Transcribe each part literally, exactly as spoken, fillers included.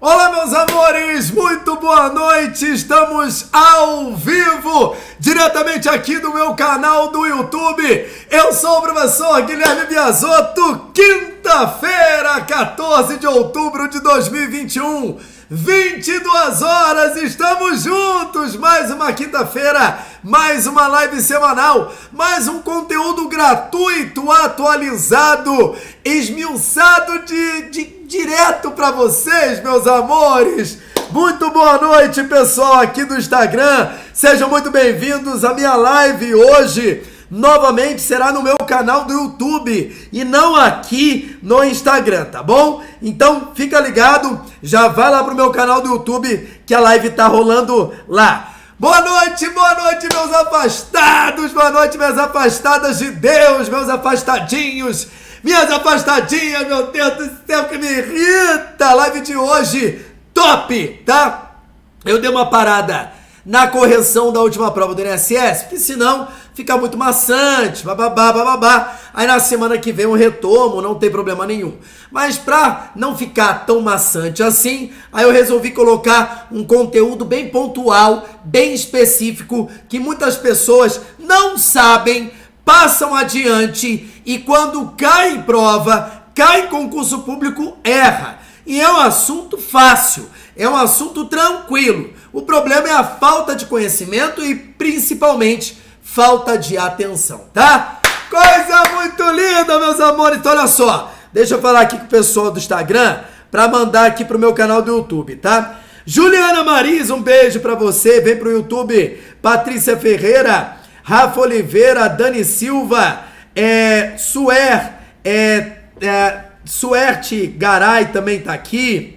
Olá, meus amores, muito boa noite, estamos ao vivo, diretamente aqui do meu canal do YouTube. Eu sou o professor Guilherme Biasotto, quinta-feira, quatorze de outubro de dois mil e vinte e um, vinte e duas horas, estamos juntos, mais uma quinta-feira, mais uma live semanal, mais um conteúdo gratuito, atualizado, esmiuçado de... de direto para vocês, meus amores. Muito boa noite, pessoal aqui do Instagram. Sejam muito bem-vindos à minha live hoje. Novamente será no meu canal do YouTube e não aqui no Instagram, tá bom? Então fica ligado, já vai lá pro meu canal do YouTube que a live tá rolando lá. Boa noite, boa noite, meus afastados, boa noite, minhas afastadas de Deus, meus afastadinhos. Minhas afastadinhas, meu Deus do céu, que me irrita! A live de hoje, top, tá? Eu dei uma parada na correção da última prova do I N S S, porque senão fica muito maçante, bababá, bababá. Aí na semana que vem eu retomo, não tem problema nenhum. Mas pra não ficar tão maçante assim, aí eu resolvi colocar um conteúdo bem pontual, bem específico, que muitas pessoas não sabem, passam adiante e quando cai em prova, cai em concurso público, erra. E é um assunto fácil, é um assunto tranquilo. O problema é a falta de conhecimento e principalmente falta de atenção, tá? Coisa muito linda, meus amores. Então olha só, deixa eu falar aqui com o pessoal do Instagram para mandar aqui pro meu canal do YouTube, tá? Juliana Mariz, um beijo para você, vem pro YouTube. Patrícia Ferreira, Rafa Oliveira, Dani Silva, é, Suer, é, é, Suerte Garay também tá aqui,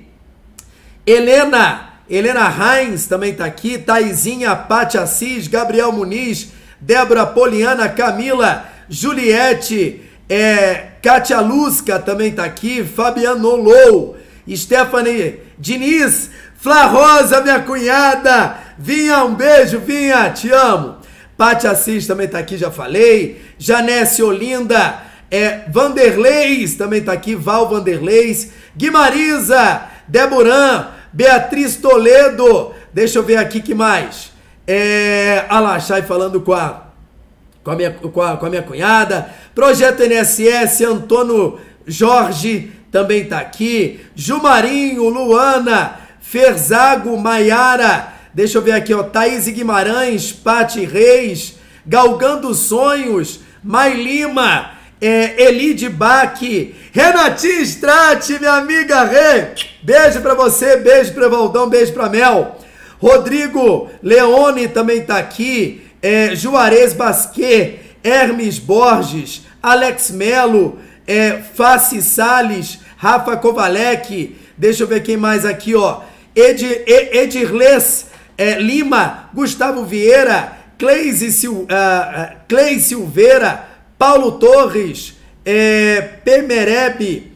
Helena, Helena Heinz também tá aqui, Taizinha, Paty Assis, Gabriel Muniz, Débora Poliana, Camila, Juliette, é, Kátia Lusca também tá aqui, Fabiano Lou, Stephanie Diniz, Flá Rosa, minha cunhada, Vinha, um beijo, Vinha, te amo. Paty Assis também tá aqui, já falei. Janesse Olinda, é, Vanderleis também tá aqui, Val Vanderleis. Guimariza, Deborah, Beatriz Toledo. Deixa eu ver aqui que mais. É, Alachai falando com a, com, a minha, com, a, com a minha cunhada. Projeto N S S, Antônio Jorge também tá aqui. Jumarinho, Luana, Ferzago, Maiara. Deixa eu ver aqui, ó, Thaís Guimarães, Paty Reis, Galgando Sonhos, Mai Lima, é, Elide Bach, Renatinha Strati, minha amiga Rê, beijo pra você, beijo pra Valdão, beijo pra Mel, Rodrigo Leone também tá aqui, é, Juarez Basquet, Hermes Borges, Alex Melo, é, Faci Salles, Rafa Kovalek, deixa eu ver quem mais aqui, ó, Ed, Edirles, É, Lima, Gustavo Vieira, Cleise Sil, uh, uh, Cleise Silveira, Paulo Torres, é, Pemereb,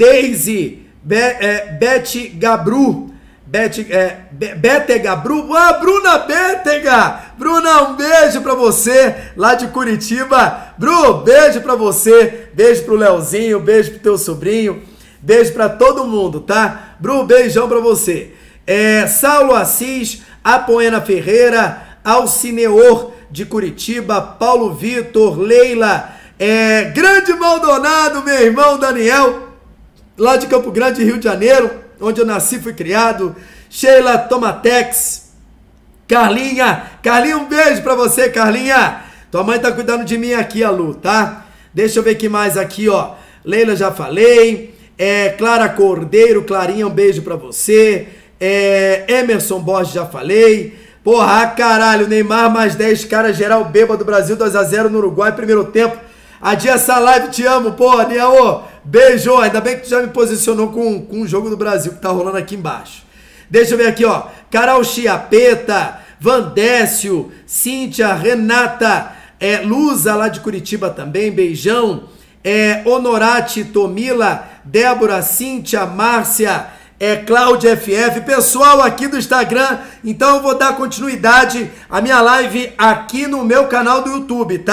Deise, Be, é, Bete Gabru, Bete, é, Be, Bete Gabru, ah, Bruna Betega, Bruna, um beijo pra você, lá de Curitiba, Bru, beijo pra você, beijo pro Leozinho, beijo pro teu sobrinho, beijo pra todo mundo, tá? Bru, beijão pra você. É, Saulo Assis, Apoena Ferreira, Alcineor de Curitiba, Paulo Vitor, Leila, é, Grande Maldonado, meu irmão Daniel, lá de Campo Grande, Rio de Janeiro, onde eu nasci e fui criado, Sheila Tomatex, Carlinha, Carlinha, um beijo pra você, Carlinha, tua mãe tá cuidando de mim aqui, a Lu, tá? Deixa eu ver que mais aqui, ó, Leila já falei, é, Clara Cordeiro, Clarinha, um beijo pra você, É, Emerson Borges, já falei. Porra, caralho, Neymar mais dez, cara geral bêbado, Brasil dois a zero no Uruguai, primeiro tempo. Adia essa live, te amo, porra, Niaô. Beijo, ainda bem que tu já me posicionou com, com o jogo do Brasil que tá rolando aqui embaixo. Deixa eu ver aqui, ó. Carol Chiapeta, Vandécio, Cíntia, Renata, é, Luza lá de Curitiba também, beijão. É, Honorati, Tomila, Débora, Cíntia, Márcia, é, Cláudia F F, pessoal aqui do Instagram, então eu vou dar continuidade à minha live aqui no meu canal do YouTube, tá?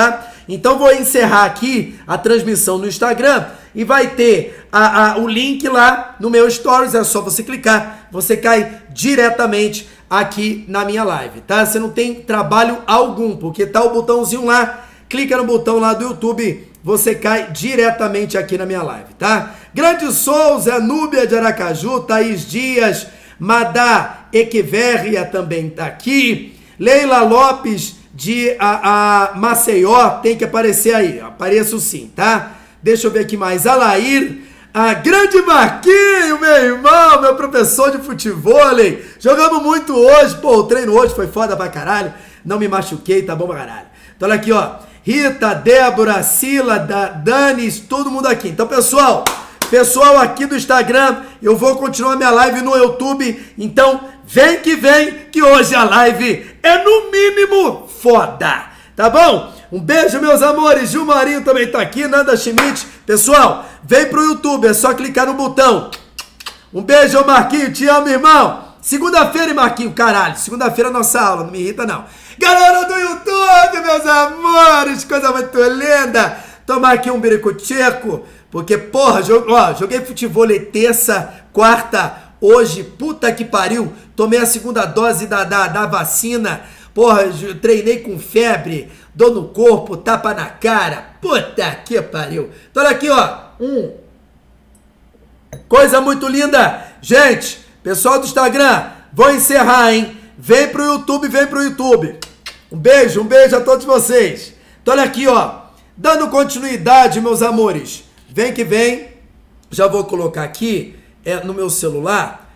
Então vou encerrar aqui a transmissão no Instagram e vai ter a, a, o link lá no meu Stories, é só você clicar, você cai diretamente aqui na minha live, tá? Você não tem trabalho algum, porque tá o botãozinho lá, clica no botão lá do YouTube, você cai diretamente aqui na minha live, tá? Grande Souza, Núbia de Aracaju, Thaís Dias, Madá Equiverria também tá aqui, Leila Lopes de a, a Maceió, tem que aparecer aí, apareço sim, tá? Deixa eu ver aqui mais, Alair, a grande Marquinho, meu irmão, meu professor de futevôlei, jogamos muito hoje, pô, o treino hoje foi foda pra caralho, não me machuquei, tá bom pra caralho. Então olha aqui, ó, Rita, Débora, Sila, da, Danis, todo mundo aqui. Então pessoal, pessoal aqui do Instagram, eu vou continuar minha live no YouTube, então vem que vem, que hoje a live é no mínimo foda, tá bom? Um beijo, meus amores, Gilmarinho também tá aqui, Nanda Schmidt. Pessoal, vem pro YouTube, é só clicar no botão. Um beijo, Marquinho, te amo, irmão. Segunda-feira, Marquinho, caralho, segunda-feira é nossa aula, não me irrita não. Galera do YouTube, meus amores, coisa muito linda. Tomar aqui um biricuteco, porque, porra, jogo, ó, joguei futebol terça, quarta, hoje, puta que pariu, tomei a segunda dose da, da, da vacina, porra, treinei com febre, dor no corpo, tapa na cara, puta que pariu. Então olha aqui, ó, um, coisa muito linda. Gente, pessoal do Instagram, vou encerrar, hein? Vem pro YouTube, vem pro YouTube. Um beijo, um beijo a todos vocês. Então olha aqui, ó, dando continuidade, meus amores, vem que vem, já vou colocar aqui é, no meu celular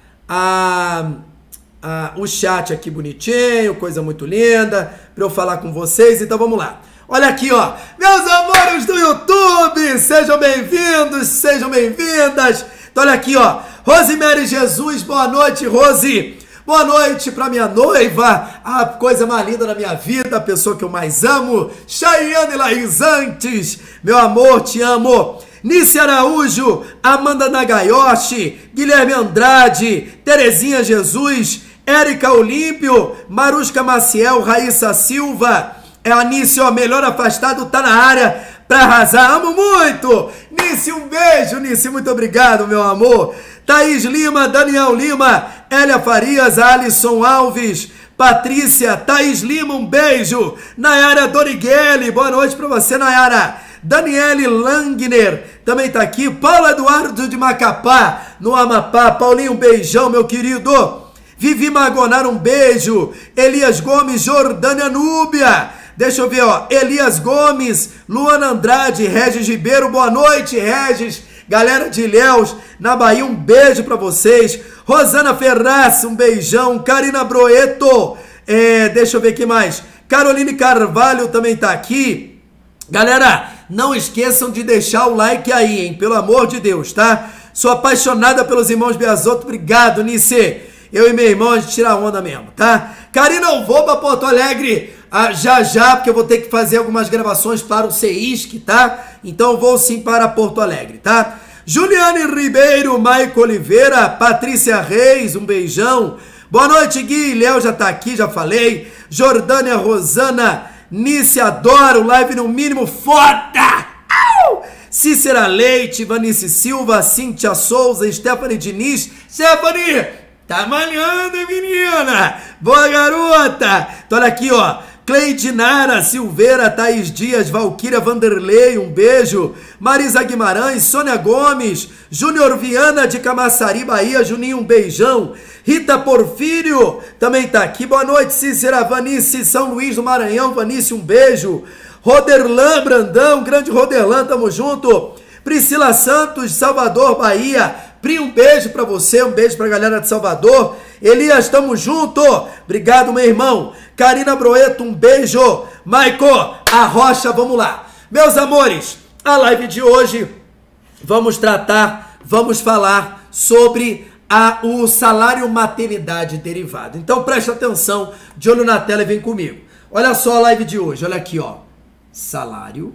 a... Ah, o chat aqui bonitinho, coisa muito linda, para eu falar com vocês, então vamos lá. Olha aqui, ó, meus amores do YouTube, sejam bem-vindos, sejam bem-vindas. Então olha aqui, ó, Rosemary Jesus, boa noite, Rose. Boa noite para minha noiva, a coisa mais linda da minha vida, a pessoa que eu mais amo, Chayane Laís Antes, meu amor, te amo. Nice Araújo, Amanda Nagayoshi, Guilherme Andrade, Terezinha Jesus, Érica Olímpio, Marusca Maciel, Raíssa Silva, é a Nice, ó, melhor afastado, tá na área pra arrasar, amo muito! Nice, um beijo, Nice, muito obrigado, meu amor. Thaís Lima, Daniel Lima, Hélia Farias, Alisson Alves, Patrícia, Thaís Lima, um beijo. Nayara Dorigueli, boa noite pra você, Nayara. Daniele Langner também tá aqui. Paulo Eduardo de Macapá, no Amapá. Paulinho, um beijão, meu querido. Vivi Magonar, um beijo. Elias Gomes, Jordânia Núbia. Deixa eu ver, ó. Elias Gomes, Luana Andrade, Regis Ribeiro, boa noite, Regis. Galera de Ilhéus, na Bahia, um beijo pra vocês. Rosana Ferraz, um beijão. Karina Broeto, é, deixa eu ver aqui mais. Caroline Carvalho também tá aqui. Galera, não esqueçam de deixar o like aí, hein? Pelo amor de Deus, tá? Sou apaixonada pelos irmãos Biasotto. Obrigado, Nice. Eu e meu irmão, a gente tira onda mesmo, tá? Karina, eu vou pra Porto Alegre ah, já já, porque eu vou ter que fazer algumas gravações para o CEISC, tá? Então eu vou sim para Porto Alegre, tá? Juliane Ribeiro, Maico Oliveira, Patrícia Reis, um beijão. Boa noite, Gui. Léo já tá aqui, já falei. Jordânia Rosana, Nice, adoro, live no mínimo, foda! Au! Cícera Leite, Vanice Silva, Cíntia Souza, Stephanie Diniz. Stephanie, tá malhando, menina! Boa, garota! Então olha aqui, ó, Cleidinara Silveira, Thaís Dias, Valquíria Vanderlei, um beijo. Marisa Guimarães, Sônia Gomes, Júnior Viana de Camaçari, Bahia, Juninho, um beijão. Rita Porfírio também tá aqui. Boa noite, Cícera. Vanice, São Luís do Maranhão. Vanice, um beijo. Roderlan Brandão, grande Roderlan, tamo junto. Priscila Santos, Salvador, Bahia. Pri, um beijo pra você, um beijo pra galera de Salvador. Elias, tamo junto. Obrigado, meu irmão. Karina Broeto, um beijo. Maico, a Rocha, vamos lá. Meus amores, a live de hoje, vamos tratar, vamos falar sobre a, o salário maternidade derivado. Então preste atenção, de olho na tela e vem comigo. Olha só a live de hoje, olha aqui, ó. Salário.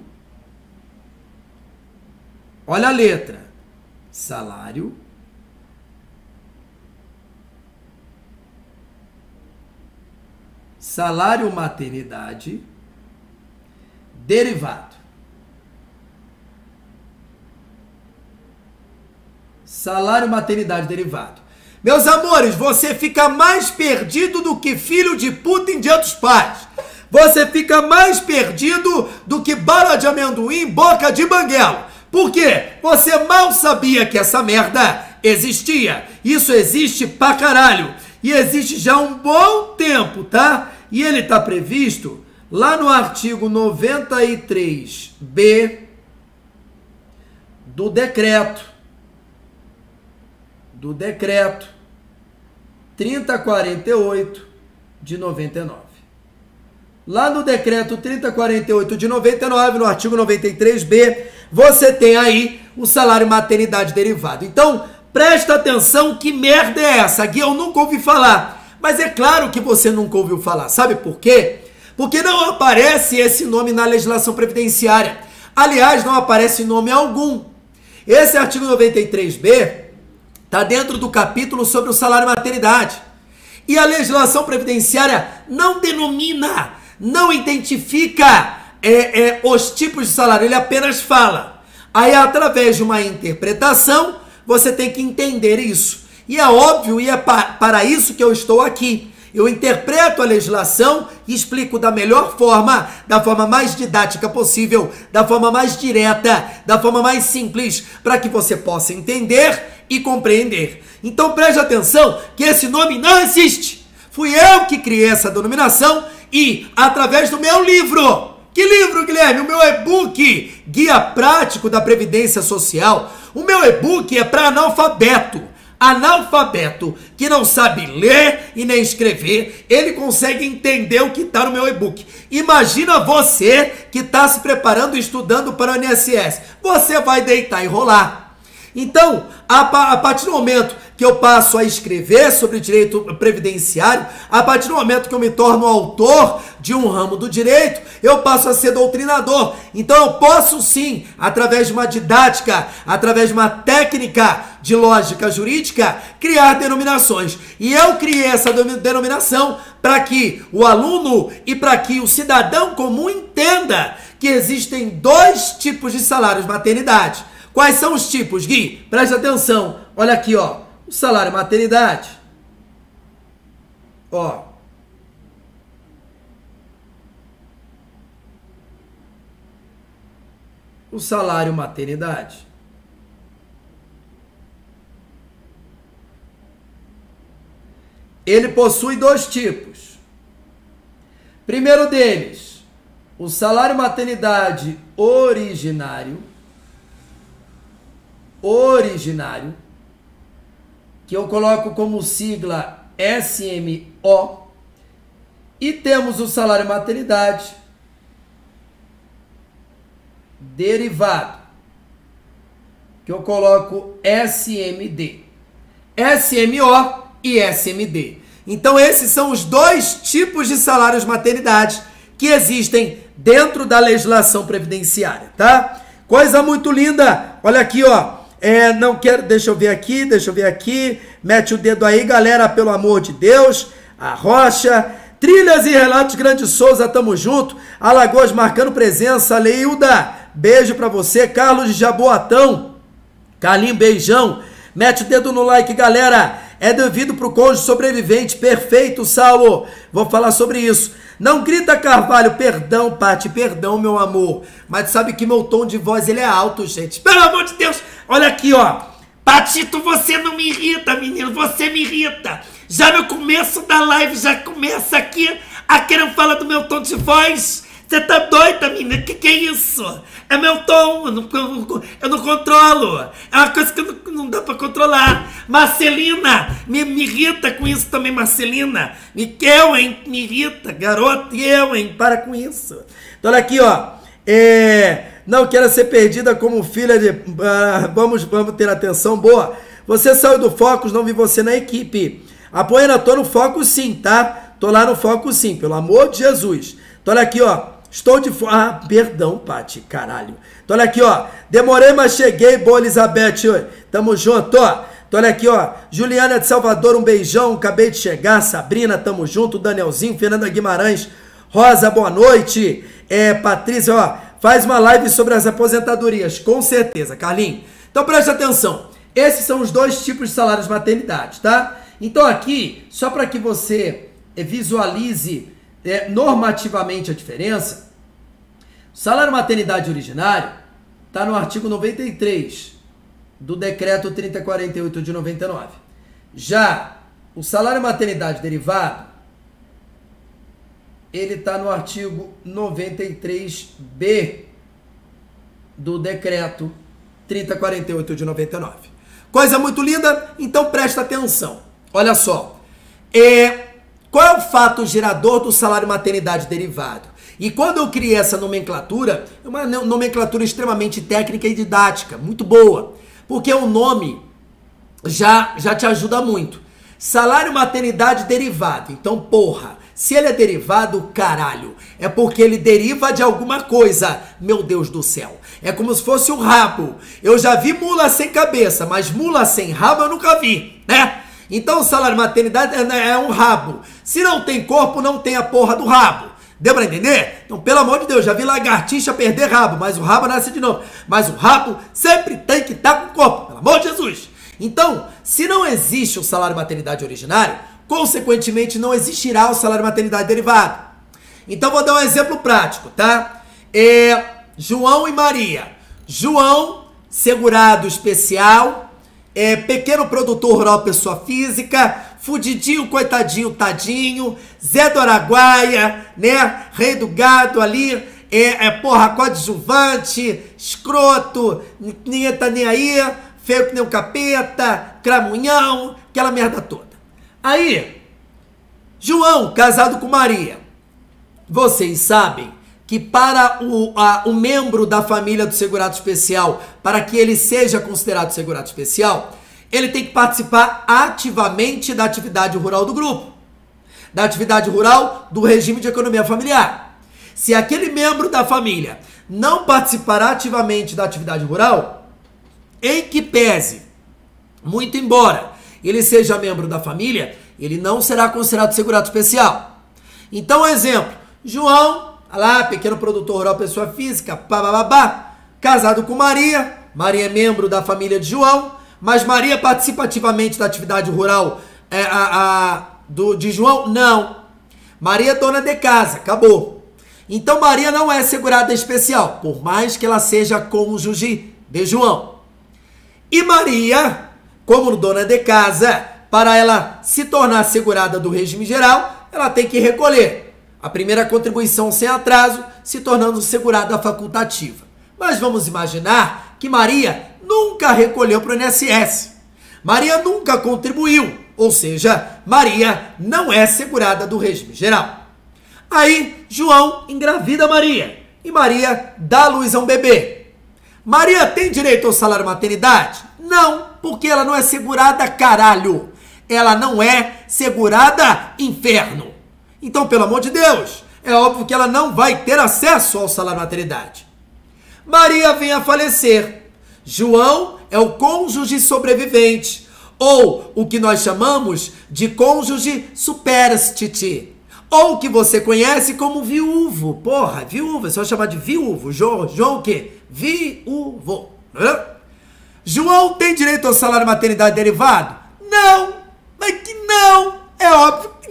Olha a letra. Salário. Salário maternidade derivado. Salário maternidade derivado. Meus amores, você fica mais perdido do que filho de puta em dia dos pais. Você fica mais perdido do que bala de amendoim em boca de banguelo. Por quê? Você mal sabia que essa merda existia. Isso existe pra caralho. E existe já há um bom tempo, tá? E ele tá previsto lá no artigo noventa e três B do decreto. Do decreto trinta e quarenta e oito de noventa e nove. Lá no decreto trinta e quarenta e oito de noventa e nove, no artigo noventa e três B, você tem aí o salário maternidade derivado. Então, presta atenção, que merda é essa? Aqui eu nunca ouvi falar. Mas é claro que você nunca ouviu falar. Sabe por quê? Porque não aparece esse nome na legislação previdenciária. Aliás, não aparece nome algum. Esse artigo noventa e três B está dentro do capítulo sobre o salário maternidade. E a legislação previdenciária não denomina, não identifica é, é, os tipos de salário, ele apenas fala. Aí, através de uma interpretação, você tem que entender isso. E é óbvio, e é pa para isso que eu estou aqui. Eu interpreto a legislação e explico da melhor forma, da forma mais didática possível, da forma mais direta, da forma mais simples, para que você possa entender e compreender. Então preste atenção que esse nome não existe. Fui eu que criei essa denominação e, através do meu livro, que livro, Guilherme? O meu e-book, Guia Prático da Previdência Social. O meu e-book é para analfabeto. Analfabeto que não sabe ler e nem escrever, ele consegue entender o que está no meu e-book. Imagina você que está se preparando e estudando para o I N S S. Você vai deitar e rolar. Então, a, a partir do momento que eu passo a escrever sobre direito previdenciário, a partir do momento que eu me torno autor de um ramo do direito, eu passo a ser doutrinador. Então eu posso sim, através de uma didática, através de uma técnica de lógica jurídica, criar denominações. E eu criei essa denominação para que o aluno e para que o cidadão comum entenda que existem dois tipos de salários maternidade. Quais são os tipos, Gui? Presta atenção. Olha aqui, ó. O salário maternidade. Ó. O salário maternidade. Ele possui dois tipos. Primeiro deles, o salário maternidade originário. Originário, que eu coloco como sigla S M O, e temos o salário maternidade derivado, que eu coloco S M D. S M O e S M D. Então esses são os dois tipos de salários maternidade que existem dentro da legislação previdenciária, tá? Coisa muito linda. Olha aqui, ó. É, não quero, deixa eu ver aqui, deixa eu ver aqui, mete o dedo aí, galera, pelo amor de Deus, a Rocha, Trilhas e Relatos Grande Souza, tamo junto, Alagoas marcando presença, Leilda, beijo pra você, Carlos de Jaboatão, Carlinho, beijão, mete o dedo no like, galera, é devido pro cônjuge sobrevivente, perfeito, Saulo, vou falar sobre isso. Não grita, Carvalho, perdão, Pati, perdão, meu amor, mas sabe que meu tom de voz, ele é alto, gente, pelo amor de Deus, olha aqui, ó, Patito, você não me irrita, menino, você me irrita, já no começo da live, já começa aqui, a querer falar do meu tom de voz, você tá doida, menina, que que é isso? É meu tom, eu não, eu não controlo, é uma coisa que não, não dá pra controlar. Marcelina, me, me irrita com isso também, Marcelina, me, eu, hein, me irrita, garota, eu, hein, para com isso. Então olha aqui, ó, é, não quero ser perdida como filha de, uh, vamos, vamos ter atenção boa, você saiu do Focus, não vi você na equipe, apoiando, tô no Focus sim, tá? Tô lá no Focus sim, pelo amor de Jesus. Então olha aqui, ó. Estou de fora. Ah, perdão, Pati, caralho. Então olha aqui, ó. Demorei, mas cheguei. Boa, Elizabeth. Tamo junto, ó. Então olha aqui, ó. Juliana de Salvador, um beijão. Acabei de chegar. Sabrina, tamo junto. Danielzinho, Fernanda Guimarães. Rosa, boa noite. é, Patrícia, ó, faz uma live sobre as aposentadorias. Com certeza, Carlinhos. Então preste atenção. Esses são os dois tipos de salários maternidade, tá? Então aqui, só para que você visualize é, normativamente a diferença, o salário maternidade originário está no artigo noventa e três do decreto trinta e quarenta e oito de noventa e nove. Já o salário maternidade derivado, ele está no artigo noventa e três B do decreto trinta e quarenta e oito de noventa e nove. Coisa muito linda, então presta atenção. Olha só, é, qual é o fato gerador do salário maternidade derivado? E quando eu criei essa nomenclatura, é uma nomenclatura extremamente técnica e didática, muito boa, porque o nome já, já te ajuda muito. Salário maternidade derivado, então porra, se ele é derivado, caralho, é porque ele deriva de alguma coisa, meu Deus do céu. É como se fosse um rabo. Eu já vi mula sem cabeça, mas mula sem rabo eu nunca vi, né? Então o salário maternidade é, é um rabo. Se não tem corpo, não tem a porra do rabo. Deu pra entender? Então, pelo amor de Deus, já vi lagartixa perder rabo, mas o rabo nasce de novo. Mas o rabo sempre tem que estar com o corpo, pelo amor de Jesus. Então, se não existe o salário maternidade originário, consequentemente não existirá o salário maternidade derivado. Então, vou dar um exemplo prático, tá? É, João e Maria. João, segurado especial, é, pequeno produtor rural, pessoa física, fudidinho, coitadinho, tadinho, Zé do Araguaia, né? Rei do gado ali, é, é porra, coadjuvante, escroto, ninguém tá nem aí, feio que nem um capeta, cramunhão, aquela merda toda. Aí, João, casado com Maria, vocês sabem que para o, a, o membro da família do segurado especial, para que ele seja considerado segurado especial, ele tem que participar ativamente da atividade rural do grupo, da atividade rural do regime de economia familiar. Se aquele membro da família não participar ativamente da atividade rural, em que pese, muito embora ele seja membro da família, ele não será considerado segurado especial. Então, exemplo, João, lá, pequeno produtor rural, pessoa física, bababá, casado com Maria, Maria é membro da família de João, mas Maria participa ativamente da atividade rural é, a, a, do, de João? Não. Maria é dona de casa, acabou. Então Maria não é segurada especial, por mais que ela seja cônjuge de João. E Maria, como dona de casa, para ela se tornar segurada do regime geral, ela tem que recolher a primeira contribuição sem atraso, se tornando segurada facultativa. Mas vamos imaginar que Maria nunca recolheu para o I N S S. Maria nunca contribuiu, ou seja, Maria não é segurada do regime geral. Aí, João engravida Maria e Maria dá luz a um bebê. Maria tem direito ao salário maternidade? Não, porque ela não é segurada, caralho. Ela não é segurada, inferno. Então, pelo amor de Deus, é óbvio que ela não vai ter acesso ao salário maternidade. Maria vem a falecer. João é o cônjuge sobrevivente, ou o que nós chamamos de cônjuge superstite, ou que você conhece como viúvo. Porra, viúvo, você vai chamar de viúvo. João, João o quê? Viúvo. Hã? João tem direito ao salário maternidade derivado? Não, mas que não, é óbvio que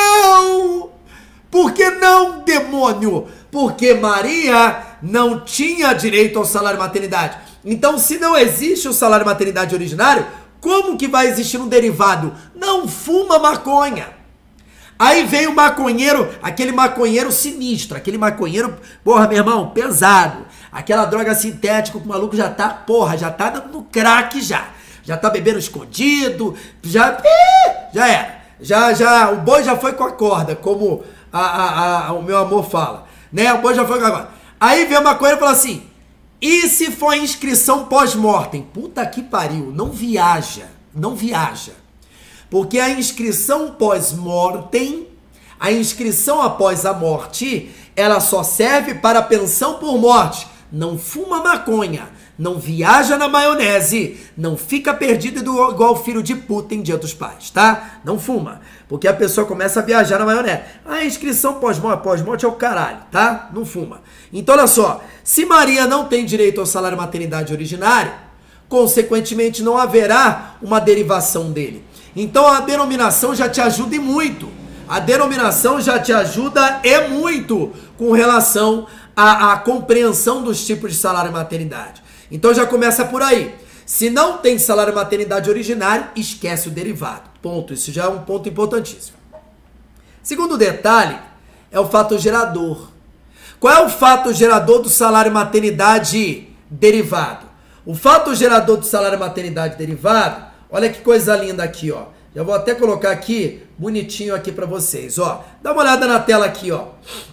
não. Por que não, demônio? Porque Maria não tinha direito ao salário maternidade. Então, se não existe o salário maternidade originário, como que vai existir um derivado? Não fuma maconha. Aí vem o maconheiro, aquele maconheiro sinistro, aquele maconheiro, porra, meu irmão, pesado. Aquela droga sintética que o maluco já tá, porra, já tá no crack já. Já tá bebendo escondido, já, já era. Já, já, o boi já foi com a corda, como a, a, a, o meu amor fala, né? O boi já foi com a corda. Aí vem o maconheiro e fala assim, e se for inscrição pós-mortem? Puta que pariu, não viaja, não viaja. Porque a inscrição pós-mortem, a inscrição após a morte, ela só serve para pensão por morte, não fuma maconha, não viaja na maionese, não fica perdido igual filho de puta em Dia dos Pais, tá? Não fuma, porque a pessoa começa a viajar na maionese. A inscrição pós-morte, pós-morte é o caralho, tá? Não fuma. Então, olha só, se Maria não tem direito ao salário maternidade originário, consequentemente não haverá uma derivação dele. Então, a denominação já te ajuda e muito. A denominação já te ajuda e muito com relação à, à compreensão dos tipos de salário maternidade. Então já começa por aí. Se não tem salário maternidade originário, esquece o derivado. Ponto. Isso já é um ponto importantíssimo. Segundo detalhe é o fato gerador. Qual é o fato gerador do salário maternidade derivado? O fato gerador do salário maternidade derivado, olha que coisa linda aqui, ó. Já vou até colocar aqui, bonitinho aqui para vocês, ó. Dá uma olhada na tela aqui, ó.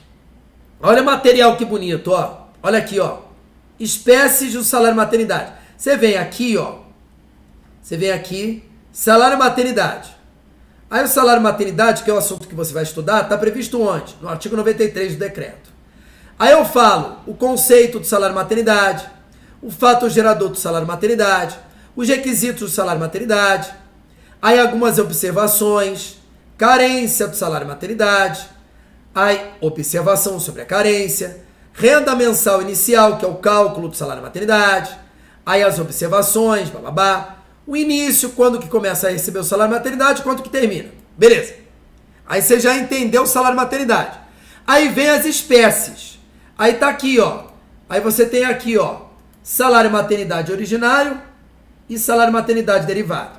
Olha o material que bonito, ó. Olha aqui, ó. Espécies do salário maternidade. Você vem aqui, ó. Você vem aqui, salário maternidade. Aí o salário maternidade, que é o assunto que você vai estudar, tá previsto onde? No artigo noventa e três do decreto. Aí eu falo o conceito do salário maternidade, o fato gerador do salário maternidade, os requisitos do salário maternidade, aí algumas observações, carência do salário maternidade, aí observação sobre a carência, renda mensal inicial, que é o cálculo do salário maternidade, aí as observações, bababá, o início, quando que começa a receber o salário maternidade, quanto que termina. Beleza. Aí você já entendeu o salário maternidade. Aí vem as espécies. Aí tá aqui, ó. Aí você tem aqui, ó, salário maternidade originário e salário maternidade derivado.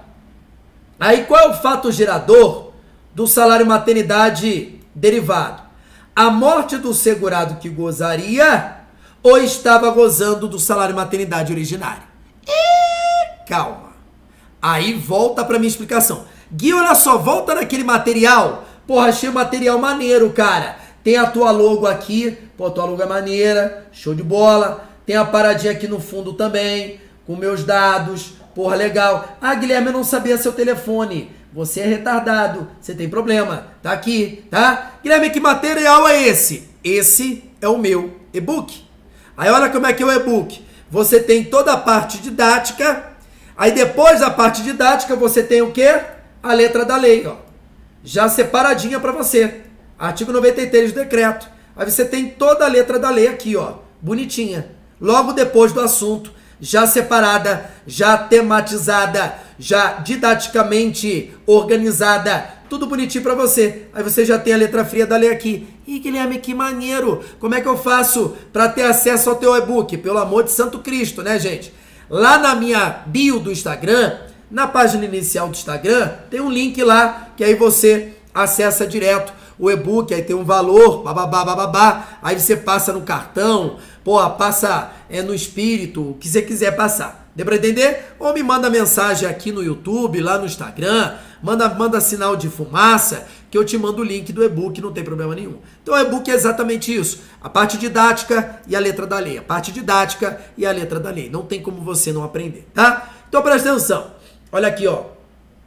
Aí qual é o fato gerador do salário maternidade derivado? A morte do segurado que gozaria ou estava gozando do salário maternidade originário? E calma. Aí volta para minha explicação. Gui, olha só, volta naquele material. Porra, achei o material maneiro, cara. Tem a tua logo aqui. Pô, a tua logo é maneira. Show de bola. Tem a paradinha aqui no fundo também, com meus dados. Porra, legal. Ah, Guilherme, eu não sabia seu telefone. Você é retardado. Você tem problema. Tá aqui, tá? Guilherme, que material é esse? Esse é o meu e-book. Aí olha como é que é o e-book. Você tem toda a parte didática. Aí depois da parte didática você tem o quê? A letra da lei, ó. Já separadinha para você. Artigo noventa e três do decreto. Aí você tem toda a letra da lei aqui, ó. Bonitinha. Logo depois do assunto, já separada, já tematizada, já didaticamente organizada, tudo bonitinho para você. Aí você já tem a letra fria da lei aqui. Ih, Guilherme, que maneiro! Como é que eu faço para ter acesso ao teu e-book? Pelo amor de Santo Cristo, né, gente? Lá na minha bio do Instagram, na página inicial do Instagram, tem um link lá que aí você acessa direto o e-book, aí tem um valor, bababá, bababá, aí você passa no cartão, pô, passa é, no espírito, o que você quiser passar. Deu pra entender? Ou me manda mensagem aqui no YouTube, lá no Instagram, manda, manda sinal de fumaça, que eu te mando o link do e-book, não tem problema nenhum. Então o e-book é exatamente isso, a parte didática e a letra da lei, a parte didática e a letra da lei. Não tem como você não aprender, tá? Então presta atenção, olha aqui, ó.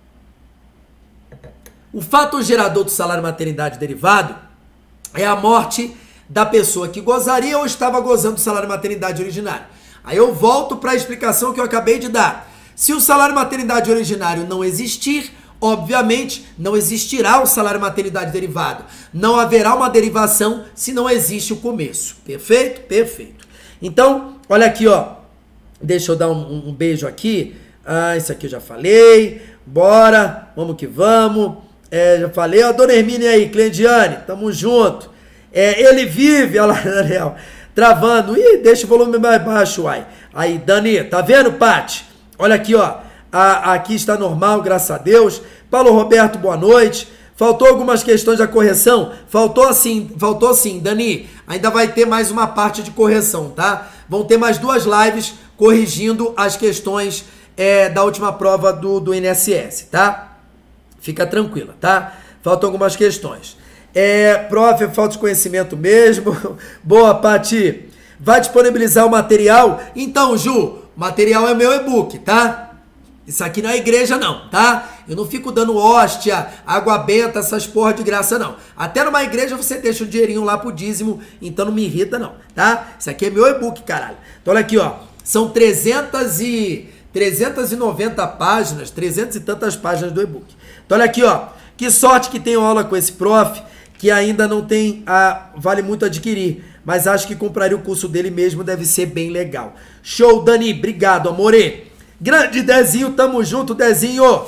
O fato gerador do salário maternidade derivado é a morte da pessoa que gozaria ou estava gozando do salário maternidade originário. Aí eu volto para a explicação que eu acabei de dar. Se o salário maternidade originário não existir, obviamente não existirá o salário maternidade derivado. Não haverá uma derivação se não existe o começo. Perfeito? Perfeito. Então, olha aqui, ó. Deixa eu dar um, um beijo aqui. Ah, isso aqui eu já falei. Bora, vamos que vamos. É, já falei, ó, dona Hermínia aí, Clendiane, tamo junto. É, ele vive, olha lá, Daniel, travando. Ih, deixa o volume mais baixo, uai. Aí, Dani, tá vendo, Pati? Olha aqui, ó, a, aqui está normal, graças a Deus. Paulo Roberto, boa noite. Faltou algumas questões da correção? Faltou sim, faltou sim, Dani. Ainda vai ter mais uma parte de correção, tá? Vão ter mais duas lives corrigindo as questões é, da última prova do, do I N S S, tá? Fica tranquila, tá? Faltam algumas questões. É, prof, falta de conhecimento mesmo. Boa, Pati. Vai disponibilizar o material? Então, Ju, o material é meu e-book, tá? Isso aqui não é igreja não, tá? Eu não fico dando hóstia, água benta, essas porra de graça não. Até numa igreja você deixa o dinheirinho lá pro dízimo, então não me irrita não, tá? Isso aqui é meu e-book, caralho. Então olha aqui, ó. São trezentas e noventa páginas, trezentas e tantas páginas do e-book. Então olha aqui, ó. Que sorte que tenho aula com esse prof, que ainda não tem, a, vale muito adquirir. Mas acho que compraria o curso dele mesmo, deve ser bem legal. Show, Dani, obrigado, amore. Grande Dezinho, tamo junto, Dezinho.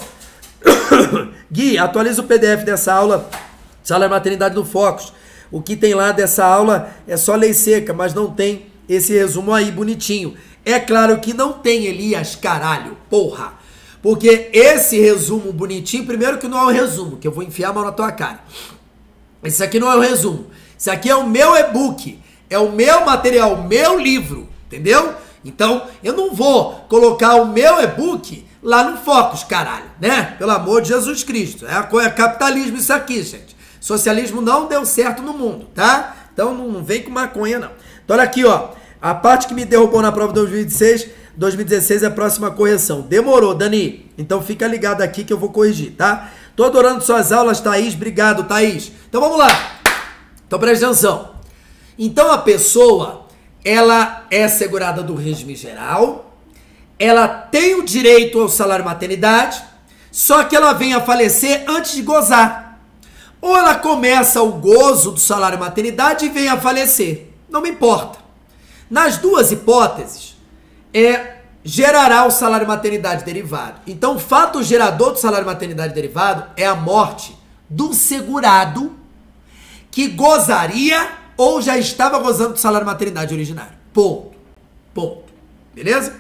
Gui, atualiza o P D F dessa aula, Sala de Maternidade no Focus. O que tem lá dessa aula é só lei seca, mas não tem esse resumo aí bonitinho. É claro que não tem, Elias, caralho, porra. Porque esse resumo bonitinho, primeiro que não é o resumo, que eu vou enfiar a mão na tua cara. Esse aqui não é o resumo. Isso aqui é o meu e-book, é o meu material, o meu livro, entendeu? Então, eu não vou colocar o meu e-book lá no Focus, caralho, né? Pelo amor de Jesus Cristo. É, é capitalismo isso aqui, gente. Socialismo não deu certo no mundo, tá? Então, não, não vem com maconha, não. Então, olha aqui, ó. A parte que me derrubou na prova de dois mil e dezesseis, dois mil e dezesseis é a próxima correção. Demorou, Dani. Então, fica ligado aqui que eu vou corrigir, tá? Tô adorando suas aulas, Thaís. Obrigado, Thaís. Então, vamos lá. Então, presta atenção. Então, a pessoa... ela é segurada do regime geral, ela tem o direito ao salário maternidade, só que ela vem a falecer antes de gozar. Ou ela começa o gozo do salário maternidade e vem a falecer. Não me importa. Nas duas hipóteses, é, gerará o salário maternidade derivado. Então, o fato gerador do salário maternidade derivado é a morte do segurado que gozaria ou já estava gozando do salário maternidade originário. Ponto. Ponto. Beleza?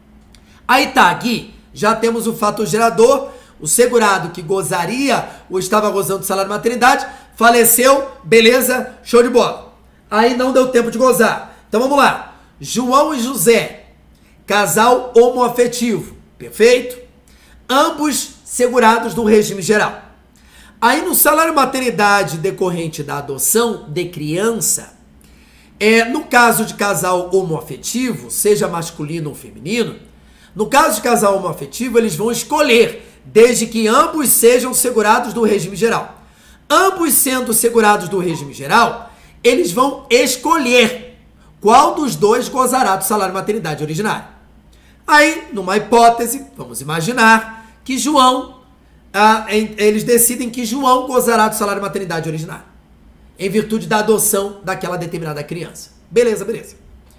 Aí tá, Gui, já temos o fator gerador, o segurado que gozaria ou estava gozando do salário maternidade, faleceu, beleza, show de bola. Aí não deu tempo de gozar. Então vamos lá. João e José, casal homoafetivo, perfeito? Ambos segurados do regime geral. Aí no salário maternidade decorrente da adoção de criança, é, no caso de casal homoafetivo, seja masculino ou feminino, no caso de casal homoafetivo, eles vão escolher, desde que ambos sejam segurados do regime geral. Ambos sendo segurados do regime geral, eles vão escolher qual dos dois gozará do salário maternidade originário. Aí, numa hipótese, vamos imaginar que João... Ah, eles decidem que João gozará do salário maternidade originário, em virtude da adoção daquela determinada criança. Beleza, beleza.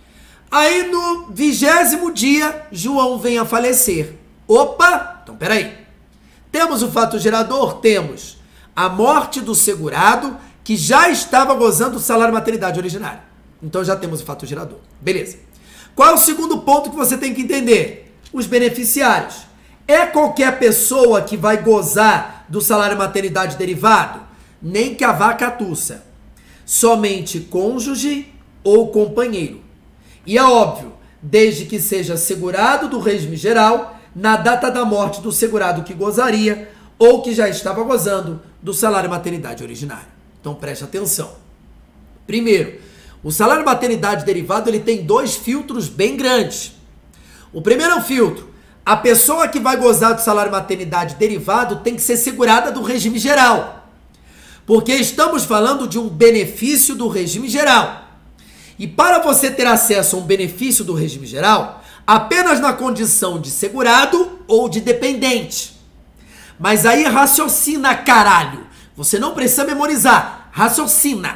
Aí no vigésimo dia, João vem a falecer. Opa, então peraí. Temos o fato gerador? Temos a morte do segurado que já estava gozando do salário maternidade originário. Então já temos o fato gerador. Beleza. Qual é o segundo ponto que você tem que entender? Os beneficiários. É qualquer pessoa que vai gozar do salário maternidade derivado? Nem que a vaca tussa. Somente cônjuge ou companheiro. E é óbvio, desde que seja segurado do regime geral, na data da morte do segurado que gozaria ou que já estava gozando do salário maternidade originário. Então preste atenção. Primeiro, o salário maternidade derivado ele tem dois filtros bem grandes. O primeiro é o filtro. A pessoa que vai gozar do salário maternidade derivado tem que ser segurada do regime geral. Porque estamos falando de um benefício do regime geral. E para você ter acesso a um benefício do regime geral, apenas na condição de segurado ou de dependente. Mas aí raciocina, caralho. Você não precisa memorizar. Raciocina.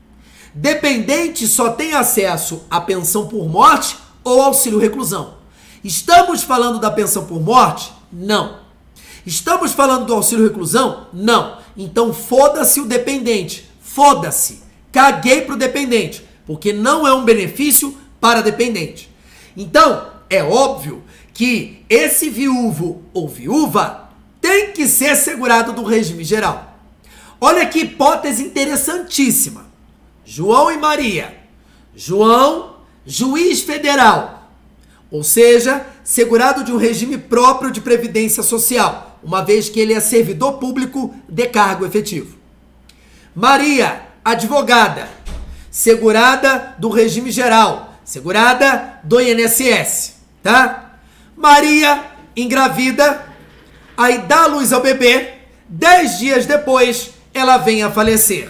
Dependente só tem acesso à pensão por morte ou auxílio reclusão. Estamos falando da pensão por morte? Não. Estamos falando do auxílio reclusão? Não. Então foda-se o dependente. Foda-se. Caguei pro dependente. Porque não é um benefício para dependente. Então, é óbvio que esse viúvo ou viúva tem que ser segurado do regime geral. Olha que hipótese interessantíssima. João e Maria. João, juiz federal. Ou seja, segurado de um regime próprio de previdência social, uma vez que ele é servidor público de cargo efetivo. Maria, advogada, segurada do regime geral, segurada do I N S S, tá? Maria, engravida, aí dá a luz ao bebê, dez dias depois ela vem a falecer.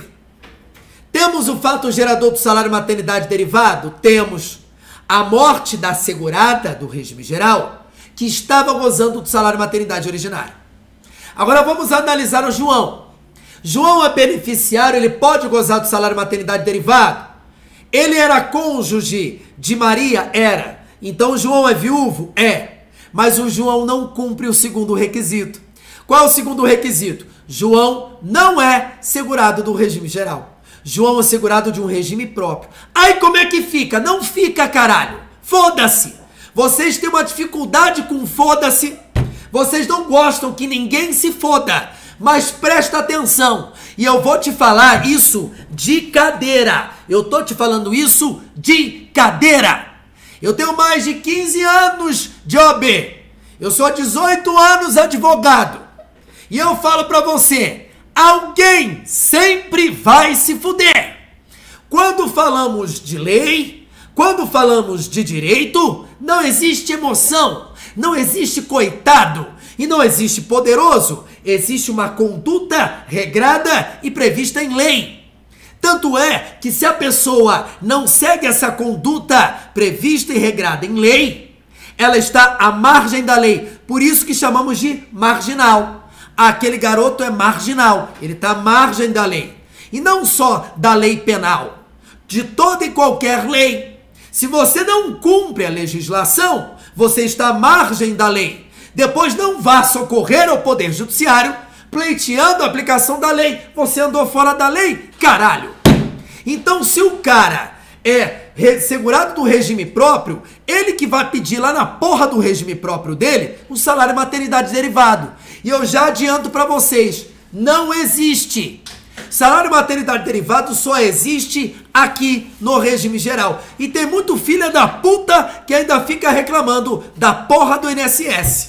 Temos o fato gerador do salário maternidade derivado? Temos a morte da segurada do regime geral, que estava gozando do salário maternidade originário. Agora vamos analisar o João. João é beneficiário, ele pode gozar do salário maternidade derivado? Ele era cônjuge de Maria? Era. Então o João é viúvo? É. Mas o João não cumpre o segundo requisito. Qual é o segundo requisito? João não é segurado do regime geral. João é segurado de um regime próprio. Aí como é que fica? Não fica, caralho. Foda-se. Vocês têm uma dificuldade com foda-se. Vocês não gostam que ninguém se foda. Mas presta atenção. E eu vou te falar isso de cadeira. Eu tô te falando isso de cadeira. Eu tenho mais de quinze anos de O A B. Eu sou dezoito anos advogado. E eu falo pra você, alguém sempre vai se fuder. Quando falamos de lei, quando falamos de direito, não existe emoção, não existe coitado e não existe poderoso. Existe uma conduta regrada e prevista em lei. Tanto é que se a pessoa não segue essa conduta prevista e regrada em lei, ela está à margem da lei. Por isso que chamamos de marginal. Aquele garoto é marginal, ele está à margem da lei. E não só da lei penal, de toda e qualquer lei. Se você não cumpre a legislação, você está à margem da lei. Depois não vá socorrer ao Poder Judiciário pleiteando a aplicação da lei. Você andou fora da lei, caralho. Então se o cara é segurado do regime próprio, ele que vai pedir lá na porra do regime próprio dele o salário maternidade derivado. E eu já adianto pra vocês, não existe. Salário maternidade derivado só existe aqui no regime geral. E tem muito filha da puta que ainda fica reclamando da porra do I N S S.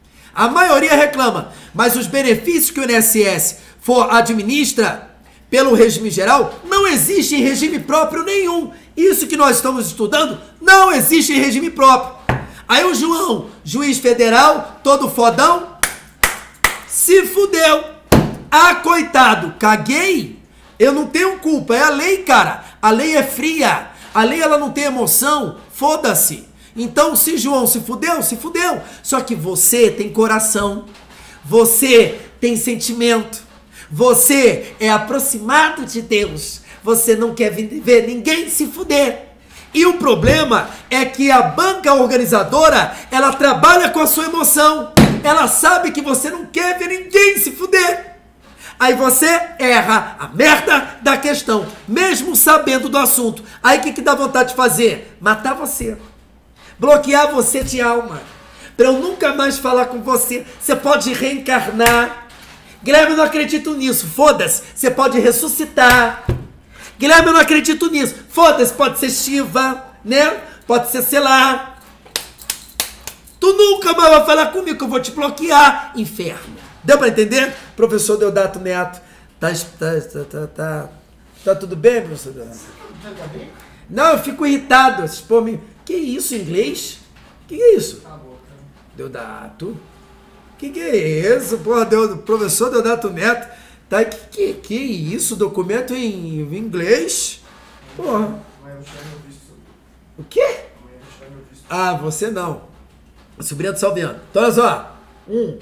A maioria reclama, mas os benefícios que o I N S S for administra pelo regime geral, não existe em regime próprio nenhum. Isso que nós estamos estudando não existe em regime próprio. Aí o João, juiz federal, todo fodão, se fudeu. Ah, coitado, caguei. Eu não tenho culpa, é a lei, cara. A lei é fria. A lei, ela não tem emoção. Foda-se. Então, se João se fudeu, se fudeu. Só que você tem coração. Você tem sentimento. Você é aproximado de Deus. Você não quer ver ninguém se fuder. E o problema é que a banca organizadora, ela trabalha com a sua emoção. Ela sabe que você não quer ver ninguém se fuder. Aí você erra a merda da questão, mesmo sabendo do assunto. Aí o que, que dá vontade de fazer? Matar você. Bloquear você de alma. Pra eu nunca mais falar com você. Você pode reencarnar. Guilherme, eu não acredito nisso. Foda-se. Você pode ressuscitar. Guilherme, eu não acredito nisso. Foda-se, pode ser Shiva, né? Pode ser, sei lá. Tu nunca mais vai falar comigo que eu vou te bloquear, inferno. Deu pra entender? Professor Deodato Neto, tá, tá, tá, tá, tá, tá tudo bem, professor Deodato? Não, eu fico irritado. Pô, me... Que isso, inglês? Que que é isso? Deodato? Que que é isso? Porra, Deod... professor Deodato Neto, tá, que, que, que isso? Documento em, em inglês? Porra. O quê? Ah, você não. Sobrinha do Salviano. Então, olha só. Um...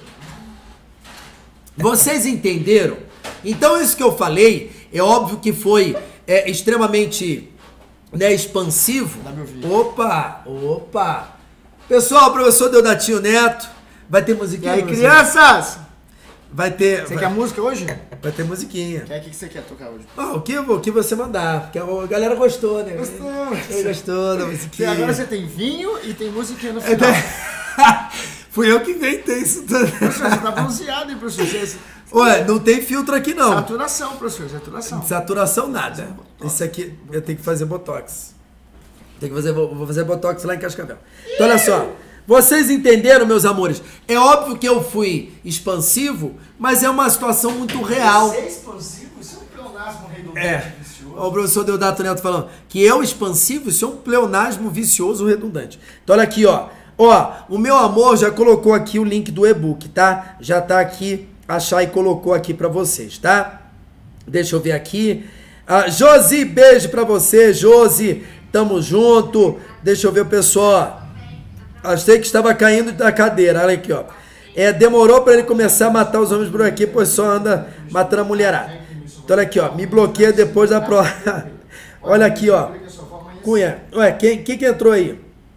Vocês entenderam? Então isso que eu falei, é óbvio que foi é, extremamente, né, expansivo. Opa, opa. Pessoal, professor Deodatinho Neto, vai ter musiquinha. E aí, crianças? Vai ter... Você vai, quer música hoje? Vai ter musiquinha. O que, que você quer tocar hoje? Ah, o, que, o que você mandar, porque a galera gostou, né? Gostou. Gostou da musiquinha. Agora você tem vinho e tem musiquinha no final. Fui eu que inventei isso tudo. Professor, você tá bronzeado, hein, professor? Você... Ué, não tem filtro aqui não. Saturação, professor, saturação. Saturação nada. Isso aqui, eu tenho que fazer botox. Tem que fazer, vou fazer botox lá em Cascavel. Então olha só, vocês entenderam, meus amores? É óbvio que eu fui expansivo, mas é uma situação muito real. Você é expansivo? Isso é um pleonasmo redundante. É. Ó, o professor Deodato Neto falando que eu expansivo, isso é um pleonasmo vicioso redundante. Então olha aqui, ó. Ó, o meu amor já colocou aqui o link do e-book, tá? Já tá aqui, achar e colocou aqui pra vocês, tá? Deixa eu ver aqui. Ah, Josi, beijo pra você, Josi. Tamo junto. Deixa eu ver o pessoal. Achei que estava caindo da cadeira. Olha aqui, ó. É, demorou pra ele começar a matar os homens por aqui, pois só anda matando a mulherada. Então olha aqui, ó. Me bloqueia depois da prova. Olha aqui, ó. Cunha. Ué, quem, quem que entrou aí?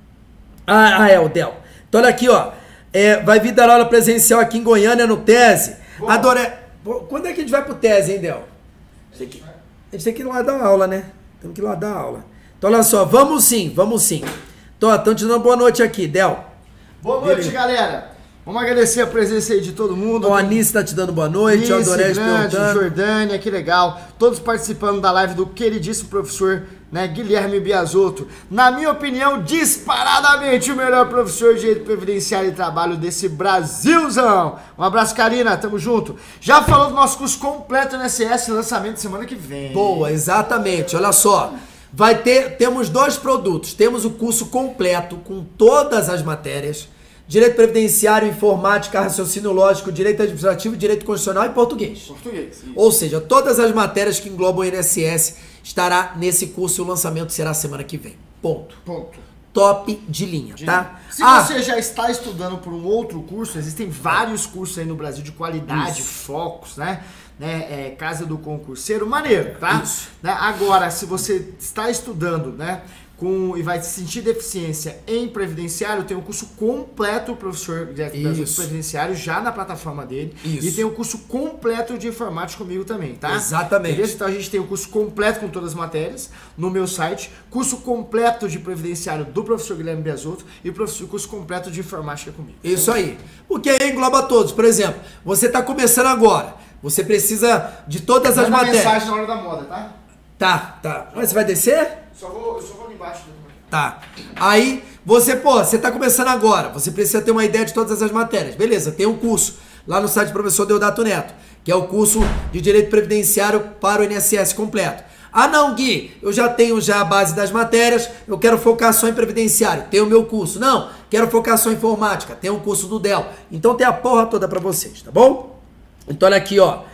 Ah, ah, é o Del. Então olha aqui, ó. É, vai vir dar aula presencial aqui em Goiânia, no Tese. Adorei. Quando é que a gente vai pro Tese, hein, Del? A gente, a gente tem que ir lá dar aula, né? Temos que ir lá dar aula. Então olha só, vamos sim, vamos sim. Tô, estão te dando boa noite aqui, Del. Boa noite, Beleza. galera. Vamos agradecer a presença aí de todo mundo. O Anísio tá te dando boa noite, o Adorés perguntando. Jordânia, que legal. Todos participando da live do queridíssimo professor, né, Guilherme Biasotto. Na minha opinião, disparadamente o melhor professor de direito previdenciário e trabalho desse Brasilzão. Um abraço, Karina, tamo junto. Já falou do nosso curso completo no S S, lançamento semana que vem. Boa, exatamente. Olha só. Vai ter, temos dois produtos. Temos o curso completo com todas as matérias. Direito previdenciário, informática, raciocínio lógico, direito administrativo, direito constitucional e português. Português. Isso. Ou seja, todas as matérias que englobam o I N S S estará nesse curso e o lançamento será semana que vem. Ponto. Ponto. Top de linha, de tá? Se ah, você já está estudando por um outro curso, existem vários cursos aí no Brasil de qualidade, isso. focos, né? né? É, Casa do Concurseiro, maneiro, tá? Isso. Né? Agora, se você está estudando, né? Com, e vai sentir deficiência em previdenciário, tem um curso completo do professor de previdenciário já na plataforma dele. Isso. E tem um curso completo de informática comigo também, tá? Exatamente. Beleza? Então a gente tem o um curso completo com todas as matérias no meu site, curso completo de previdenciário do professor Guilherme Biasotto e o curso completo de informática comigo. Isso aí. Porque aí engloba todos. Por exemplo, você está começando agora, você precisa de todas as matérias. Manda mensagem na hora da moda, tá? Tá, tá. Mas você vai descer? Só vou, só vou ali embaixo. Tá. Aí, você, pô, você tá começando agora, você precisa ter uma ideia de todas essas matérias. Beleza, tem um curso lá no site do professor Deodato Neto, que é o curso de Direito Previdenciário para o I N S S completo. Ah não, Gui, eu já tenho já a base das matérias, eu quero focar só em previdenciário, tem o meu curso. Não, quero focar só em informática, tem um curso do D E L. Então tem a porra toda pra vocês, tá bom? Então olha aqui, ó.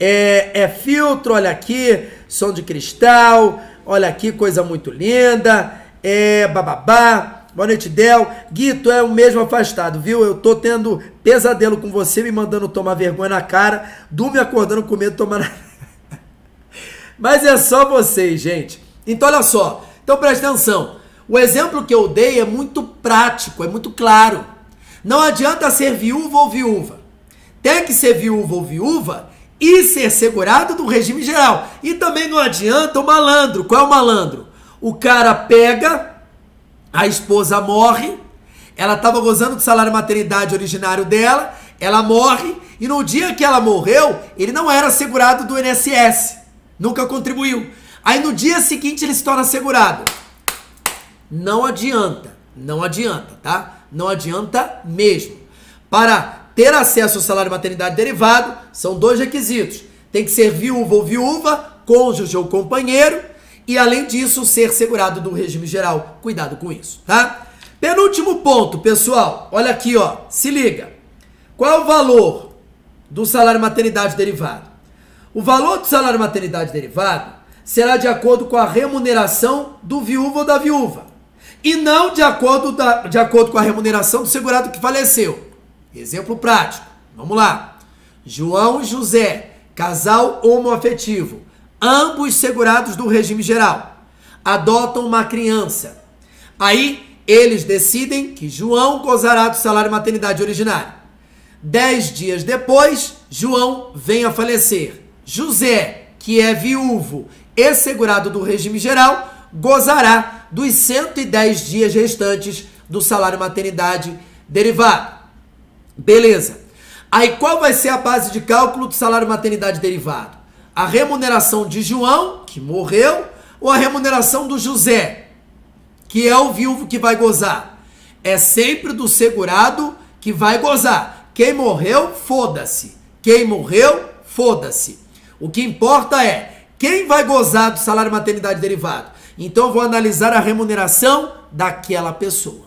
É, é filtro, olha aqui, som de cristal, olha aqui, coisa muito linda, é bababá, boa noite, Del. Gui, tu é o mesmo afastado, viu? Eu tô tendo pesadelo com você, me mandando tomar vergonha na cara, durmo me acordando com medo de tomar na... Mas é só vocês, gente. Então olha só, então presta atenção, o exemplo que eu dei é muito prático, é muito claro. Não adianta ser viúva ou viúva, tem que ser viúva ou viúva e ser segurado do regime geral. E também não adianta o malandro. Qual é o malandro? O cara pega, a esposa morre, ela estava gozando do salário maternidade originário dela, ela morre, e no dia que ela morreu, ele não era segurado do I N S S, nunca contribuiu. Aí no dia seguinte ele se torna segurado. Não adianta, não adianta, tá? Não adianta mesmo. Para ter acesso ao salário maternidade derivado, são dois requisitos. Tem que ser viúva ou viúva, cônjuge ou companheiro, e além disso, ser segurado do regime geral. Cuidado com isso, tá? Penúltimo ponto, pessoal. Olha aqui, ó. Se liga. Qual é o valor do salário maternidade derivado? O valor do salário maternidade derivado será de acordo com a remuneração do viúvo ou da viúva. E não de acordo, da, de acordo com a remuneração do segurado que faleceu. Exemplo prático, vamos lá. João e José, casal homoafetivo, ambos segurados do regime geral, adotam uma criança. Aí eles decidem que João gozará do salário maternidade originário. Dez dias depois, João vem a falecer. José, que é viúvo e segurado do regime geral, gozará dos cento e dez dias restantes do salário maternidade derivado. Beleza. Aí qual vai ser a base de cálculo do salário maternidade derivado? A remuneração de João, que morreu, ou a remuneração do José, que é o viúvo que vai gozar? É sempre do segurado que vai gozar. Quem morreu, foda-se. Quem morreu, foda-se. O que importa é quem vai gozar do salário maternidade derivado. Então eu vou analisar a remuneração daquela pessoa.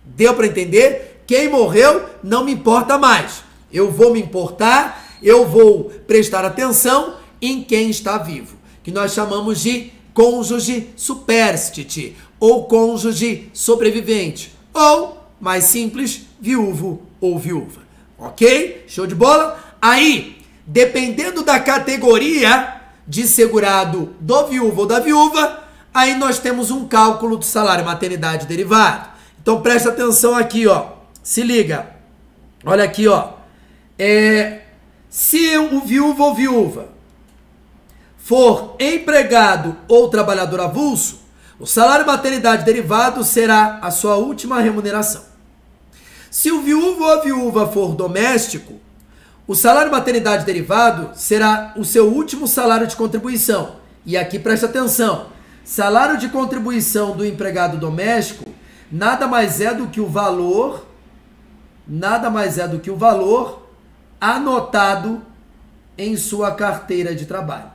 Deu para entender? Quem morreu não me importa mais. Eu vou me importar, eu vou prestar atenção em quem está vivo, que nós chamamos de cônjuge superstite, ou cônjuge sobrevivente, ou, mais simples, viúvo ou viúva. Ok? Show de bola? Aí, dependendo da categoria de segurado do viúvo ou da viúva, aí nós temos um cálculo do salário maternidade derivado. Então presta atenção aqui, ó. Se liga. Olha aqui, ó. É, se o viúvo ou viúva for empregado ou trabalhador avulso, o salário maternidade derivado será a sua última remuneração. Se o viúvo ou a viúva for doméstico, o salário maternidade derivado será o seu último salário de contribuição. E aqui presta atenção, salário de contribuição do empregado doméstico nada mais é do que o valor, nada mais é do que o valor anotado em sua carteira de trabalho.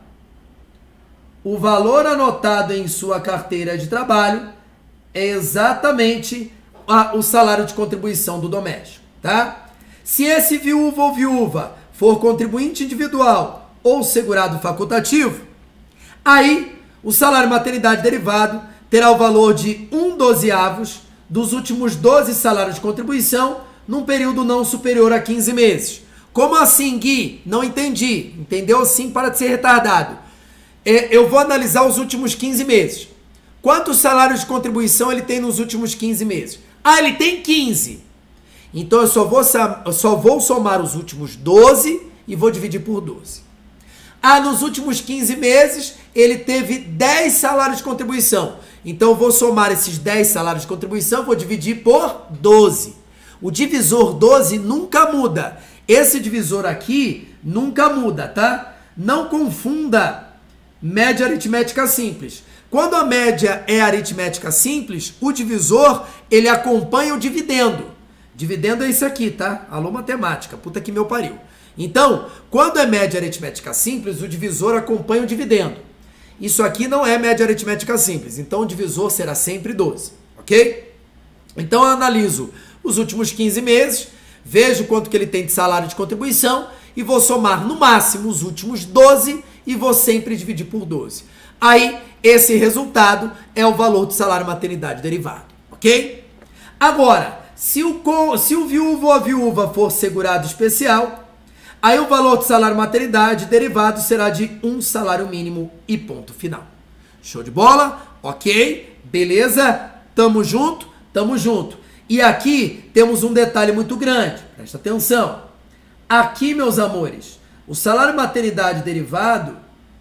O valor anotado em sua carteira de trabalho é exatamente a, o salário de contribuição do doméstico, tá? Se esse viúvo ou viúva for contribuinte individual ou segurado facultativo, aí o salário maternidade derivado terá o valor de um dozeavos dos últimos doze salários de contribuição num período não superior a quinze meses. Como assim, Gui? Não entendi. Entendeu? Sim, para de ser retardado. Eu vou analisar os últimos quinze meses. Quantos salários de contribuição ele tem nos últimos quinze meses? Ah, ele tem quinze. Então eu só vou, eu só vou somar os últimos doze e vou dividir por doze. Ah, nos últimos quinze meses ele teve dez salários de contribuição. Então eu vou somar esses dez salários de contribuição, vou dividir por doze. O divisor doze nunca muda. Esse divisor aqui nunca muda, tá? Não confunda média aritmética simples. Quando a média é aritmética simples, o divisor, ele acompanha o dividendo. Dividendo é isso aqui, tá? Alô, matemática, puta que meu pariu. Então, quando é média aritmética simples, o divisor acompanha o dividendo. Isso aqui não é média aritmética simples, então o divisor será sempre doze, ok? Então eu analiso os últimos quinze meses, vejo quanto que ele tem de salário de contribuição e vou somar no máximo os últimos doze e vou sempre dividir por doze. Aí, esse resultado é o valor do salário maternidade derivado, ok? Agora, se o, se o viúvo ou a viúva for segurado especial, aí o valor do salário maternidade derivado será de um salário mínimo e ponto final. Show de bola? Ok? Beleza? Tamo junto? Tamo junto. E aqui temos um detalhe muito grande. Presta atenção. Aqui, meus amores, o salário maternidade derivado,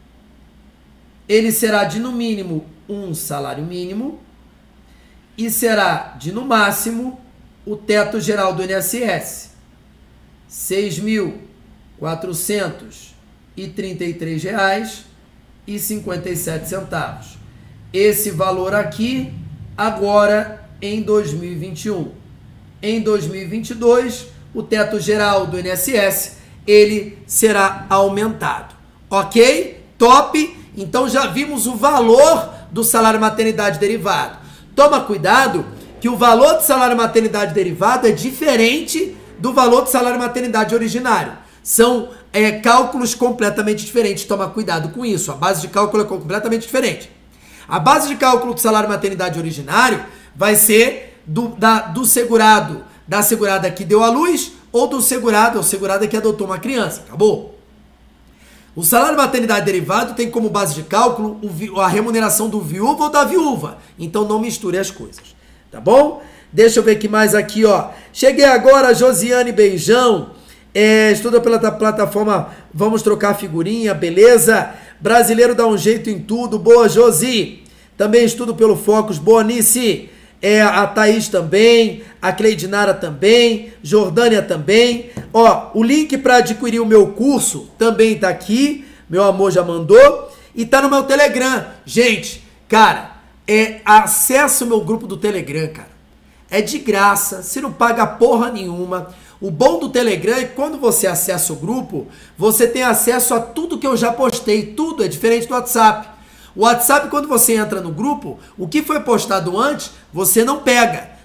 ele será de no mínimo um salário mínimo e será de no máximo o teto geral do I N S S, seis mil quatrocentos e trinta e três reais e cinquenta e sete centavos. Esse valor aqui agora em dois mil e vinte e um. Em dois mil e vinte e dois, o teto geral do I N S S, ele será aumentado. Ok? Top? Então já vimos o valor do salário maternidade derivado. Toma cuidado que o valor do salário maternidade derivado é diferente do valor do salário maternidade originário. São é, cálculos completamente diferentes. Toma cuidado com isso. A base de cálculo é completamente diferente. A base de cálculo do salário maternidade originário vai ser do, da, do segurado, da segurada que deu à luz ou do segurado ou segurada que adotou uma criança. Acabou? O salário maternidade derivado tem como base de cálculo a remuneração do viúvo ou da viúva. Então não misture as coisas. Tá bom? Deixa eu ver o que mais aqui, ó. Cheguei agora, Josiane, beijão. É, estuda pela plataforma Vamos Trocar Figurinha, beleza? Brasileiro dá um jeito em tudo, boa, Josi. Também estudo pelo Focus, boa, Nice. É, a Thaís também, a Cleidinara também, Jordânia também. Ó, o link para adquirir o meu curso também tá aqui, meu amor já mandou. E tá no meu Telegram. Gente, cara, é, acessa o meu grupo do Telegram, cara. É de graça, você não paga porra nenhuma. O bom do Telegram é que quando você acessa o grupo, você tem acesso a tudo que eu já postei. Tudo é diferente do WhatsApp. O WhatsApp, quando você entra no grupo, o que foi postado antes, você não pega.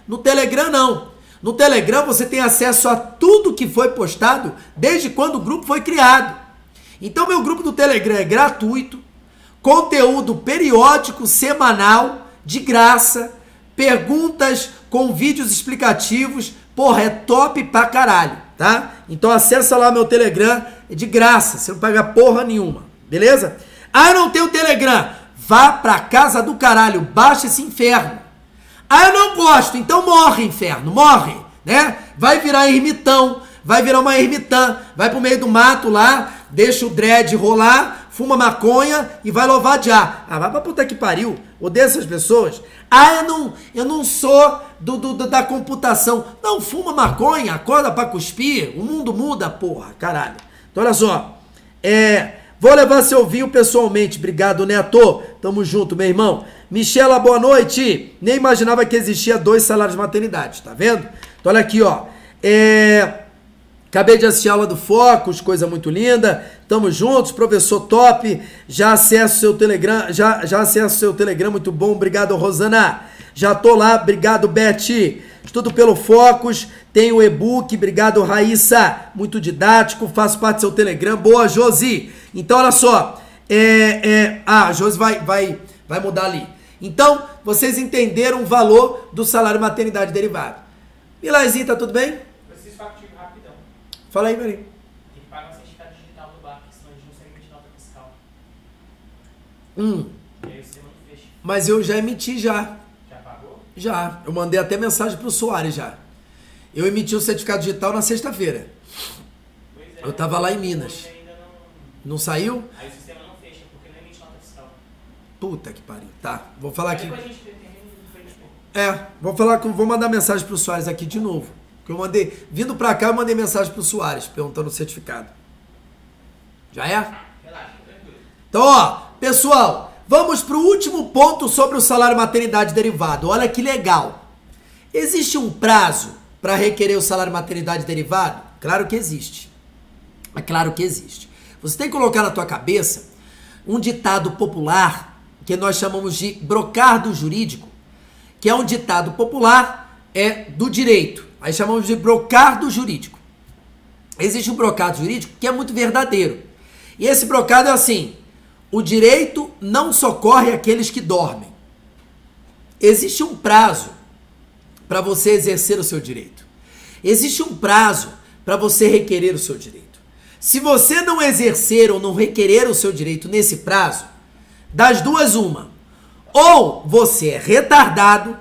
No Telegram, não. No Telegram, você tem acesso a tudo que foi postado desde quando o grupo foi criado. Então, meu grupo do Telegram é gratuito, conteúdo periódico, semanal, de graça, perguntas com vídeos explicativos. Porra, é top pra caralho, tá? Então, acessa lá meu Telegram, é de graça, você não paga porra nenhuma, beleza? Ah, eu não tenho Telegram. Vá pra casa do caralho, baixa esse inferno. Ah, eu não gosto, então morre, inferno, morre, né? Vai virar ermitão, vai virar uma ermitã, vai pro meio do mato lá, deixa o dread rolar, fuma maconha e vai louvar já. Ah, vai pra puta que pariu, odeio essas pessoas. Ah, eu não, eu não sou do, do, do, da computação. Não, fuma maconha, acorda pra cuspir, o mundo muda, porra, caralho. Então olha só, é... Vou levar seu vinho pessoalmente. Obrigado, Neto. Tamo junto, meu irmão. Michela, boa noite. Nem imaginava que existia dois salários de maternidade, tá vendo? Então, olha aqui, ó. É... Acabei de assistir a aula do Focus, coisa muito linda. Tamo juntos, professor top. Já acesso seu Telegram, já, já acesso seu Telegram, muito bom. Obrigado, Rosana. Já tô lá, obrigado, Beth. Estudo pelo Focus, tenho o e-book, obrigado, Raíssa. Muito didático, faço parte do seu Telegram. Boa, Josi. Então, olha só. É, é... Ah, a Josi vai, vai, vai mudar ali. Então, vocês entenderam o valor do salário maternidade derivado. Milazinho, tá tudo bem? Preciso falar contigo rapidão. Fala aí, Marinho. Tem que pagar o certificado digital do B A C, senão a gente não segue emitir nota fiscal. Hum. E aí você não fecha. Mas eu já emiti já. Já pagou? Já. Eu mandei até mensagem pro Soares já. Eu emiti o certificado digital na sexta-feira. Pois é. Eu tava lá em Minas. Você ainda não... Não saiu? Aí o sistema não fecha, porque não emite nota fiscal. Puta que pariu. Tá, vou falar aqui. Depois a gente determina e foi de pouco. É, vou falar com, vou mandar mensagem pro Soares aqui de novo. Que eu mandei, vindo pra cá, eu mandei mensagem pro Soares perguntando o certificado. Já é? Relaxa, tranquilo. Então, ó, pessoal, vamos pro último ponto sobre o salário maternidade derivado. Olha que legal. Existe um prazo para requerer o salário maternidade derivado? Claro que existe. É claro que existe. Você tem que colocar na tua cabeça um ditado popular que nós chamamos de brocardo jurídico, que é um ditado popular é do direito. Aí chamamos de brocardo jurídico. Existe um brocardo jurídico que é muito verdadeiro. E esse brocardo é assim: o direito não socorre aqueles que dormem. Existe um prazo para você exercer o seu direito. Existe um prazo para você requerer o seu direito. Se você não exercer ou não requerer o seu direito nesse prazo, das duas uma: ou você é retardado,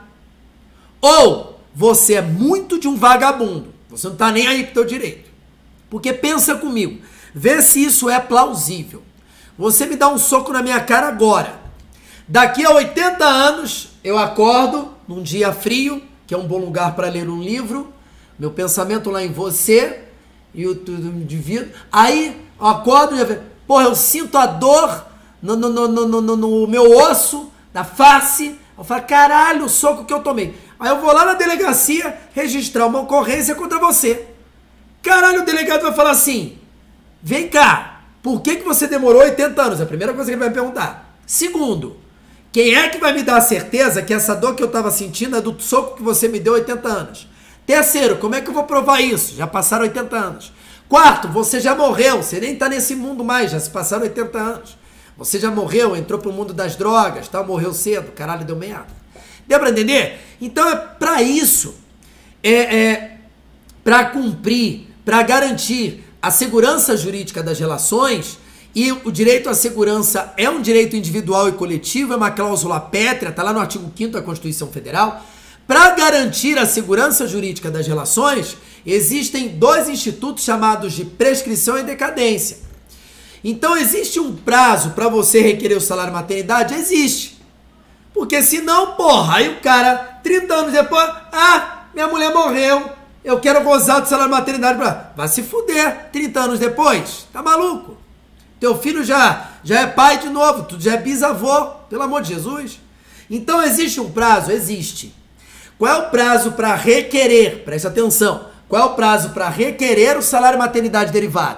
ou você é muito de um vagabundo. Você não tá nem aí pro teu direito. Porque pensa comigo, vê se isso é plausível. Você me dá um soco na minha cara agora. Daqui a oitenta anos, eu acordo num dia frio, que é um bom lugar para ler um livro, meu pensamento lá em você, e o indivíduo. Aí, eu acordo e porra, eu sinto a dor no, no, no, no, no, no meu osso, na face. Eu falo, caralho, o soco que eu tomei. Aí eu vou lá na delegacia registrar uma ocorrência contra você. Caralho, o delegado vai falar assim: vem cá, por que, que você demorou oitenta anos? É a primeira coisa que ele vai me perguntar. Segundo, quem é que vai me dar a certeza que essa dor que eu tava sentindo é do soco que você me deu oitenta anos? Terceiro, como é que eu vou provar isso? Já passaram oitenta anos. Quarto, você já morreu, você nem tá nesse mundo mais, já se passaram oitenta anos. Você já morreu, entrou pro mundo das drogas, tá? Morreu cedo, caralho, deu merda. Deu pra entender? Então é pra isso, é, é pra cumprir, pra garantir a segurança jurídica das relações, e o direito à segurança é um direito individual e coletivo, é uma cláusula pétrea, tá lá no artigo quinto da Constituição Federal. Para garantir a segurança jurídica das relações, existem dois institutos chamados de prescrição e decadência. Então, existe um prazo para você requerer o salário maternidade? Existe. Porque senão, porra, aí o cara, trinta anos depois, ah, minha mulher morreu, eu quero gozar do salário maternidade. Pra... Vai se fuder, trinta anos depois, tá maluco? Teu filho já, já é pai de novo, tu já é bisavô, pelo amor de Jesus. Então, existe um prazo? Existe. Qual é o prazo para requerer? Preste atenção. Qual é o prazo para requerer o salário maternidade derivado?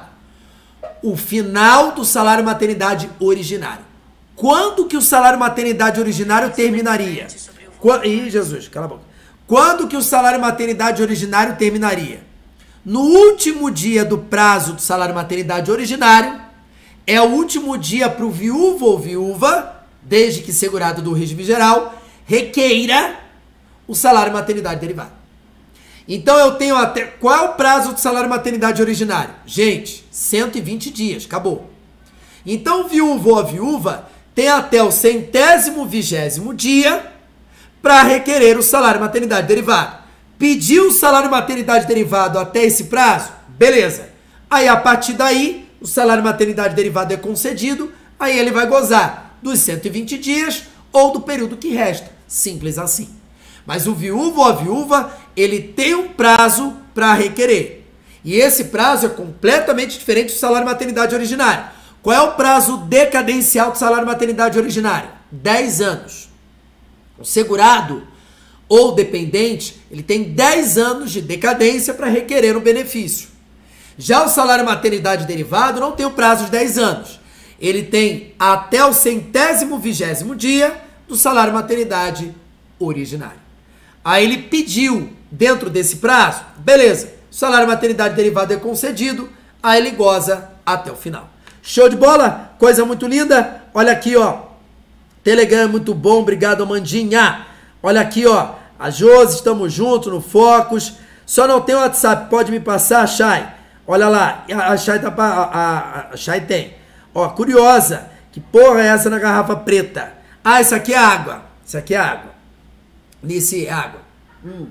O final do salário maternidade originário. Quando que o salário maternidade originário terminaria? Quando... Ih, Jesus, cala a boca. Quando que o salário maternidade originário terminaria? No último dia do prazo do salário maternidade originário, é o último dia para o viúvo ou viúva, desde que segurado do regime geral, requeira o salário maternidade derivado. Então eu tenho até... Qual é o prazo do salário maternidade originário? Gente, cento e vinte dias, acabou. Então o viúvo ou a viúva tem até o centésimo vigésimo dia para requerer o salário maternidade derivado. Pediu o salário maternidade derivado até esse prazo? Beleza. Aí a partir daí, o salário maternidade derivado é concedido, aí ele vai gozar dos cento e vinte dias ou do período que resta. Simples assim. Mas o viúvo ou a viúva, ele tem um prazo para requerer. E esse prazo é completamente diferente do salário maternidade originário. Qual é o prazo decadencial do salário maternidade originário? dez anos. O segurado ou dependente, ele tem dez anos de decadência para requerer um benefício. Já o salário maternidade derivado não tem o prazo de dez anos. Ele tem até o centésimo vigésimo dia do salário maternidade originário. Aí ele pediu dentro desse prazo, beleza, o salário maternidade derivado é concedido, aí ele goza até o final. Show de bola? Coisa muito linda. Olha aqui, ó. Telegram é muito bom, obrigado, Amandinha. Olha aqui, ó. A Josi, estamos juntos no Focus. Só não tem o WhatsApp, pode me passar, Chay? Olha lá, a Chay tá pra, a, a, a Chay tem. Ó, curiosa. Que porra é essa na garrafa preta? Ah, isso aqui é água. Isso aqui é água. Nesse é água. Hum.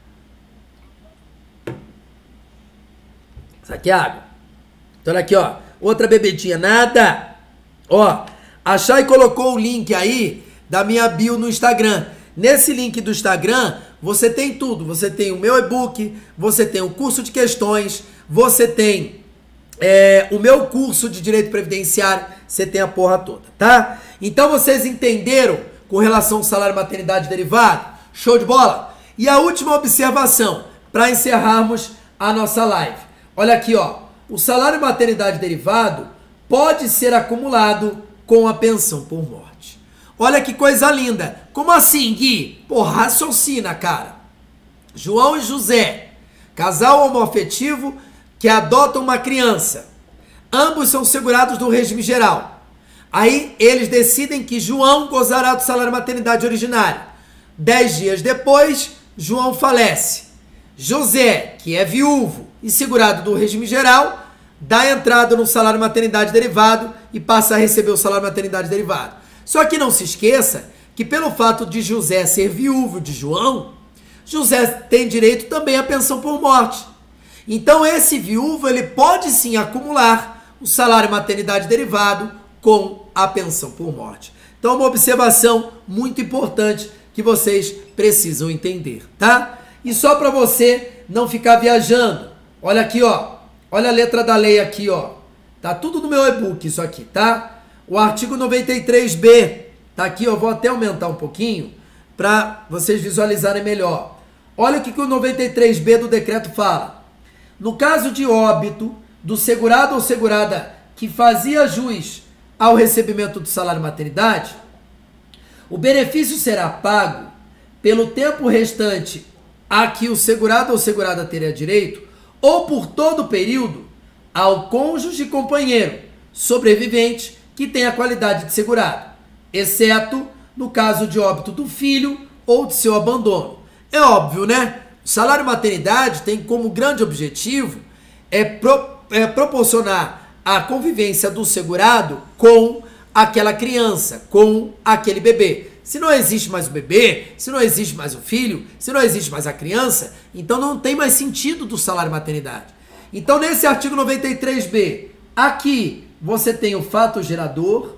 Isso aqui é água. Então olha aqui, ó. Outra bebedinha, nada. Ó, a Chay colocou o link aí da minha bio no Instagram. Nesse link do Instagram, você tem tudo. Você tem o meu e-book, você tem o curso de questões, você tem é, o meu curso de Direito Previdenciário, você tem a porra toda, tá? Então vocês entenderam com relação ao salário maternidade derivado? Show de bola? E a última observação, para encerrarmos a nossa live. Olha aqui, ó. O salário maternidade derivado pode ser acumulado com a pensão por morte. Olha que coisa linda. Como assim, Gui? Pô, raciocina, cara. João e José, casal homoafetivo que adotam uma criança. Ambos são segurados do regime geral. Aí eles decidem que João gozará do salário maternidade originário. Dez dias depois, João falece. José, que é viúvo e segurado do regime geral, dá entrada no salário maternidade derivado e passa a receber o salário maternidade derivado. Só que não se esqueça que pelo fato de José ser viúvo de João, José tem direito também à pensão por morte. Então esse viúvo ele pode sim acumular o salário maternidade derivado com a pensão por morte. Então uma observação muito importante que vocês precisam entender, tá? E só para você não ficar viajando, olha aqui, ó. Olha a letra da lei aqui, ó. Tá tudo no meu e-book isso aqui, tá? O artigo noventa e três B tá aqui, ó. Vou até aumentar um pouquinho para vocês visualizarem melhor. Olha o que, que o noventa e três B do decreto fala. No caso de óbito do segurado ou segurada que fazia jus ao recebimento do salário maternidade, o benefício será pago pelo tempo restante a que o segurado ou segurada teria direito, ou por todo o período, ao cônjuge e companheiro sobrevivente que tenha a qualidade de segurado, exceto no caso de óbito do filho ou de seu abandono. É óbvio, né? O salário maternidade tem como grande objetivo é, pro, é proporcionar a convivência do segurado com aquela criança, com aquele bebê. Se não existe mais o bebê, se não existe mais o filho, se não existe mais a criança, então não tem mais sentido do salário maternidade. Então nesse artigo noventa e três B, aqui você tem o fato gerador,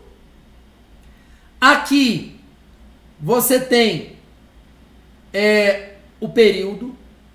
aqui você tem é, o período,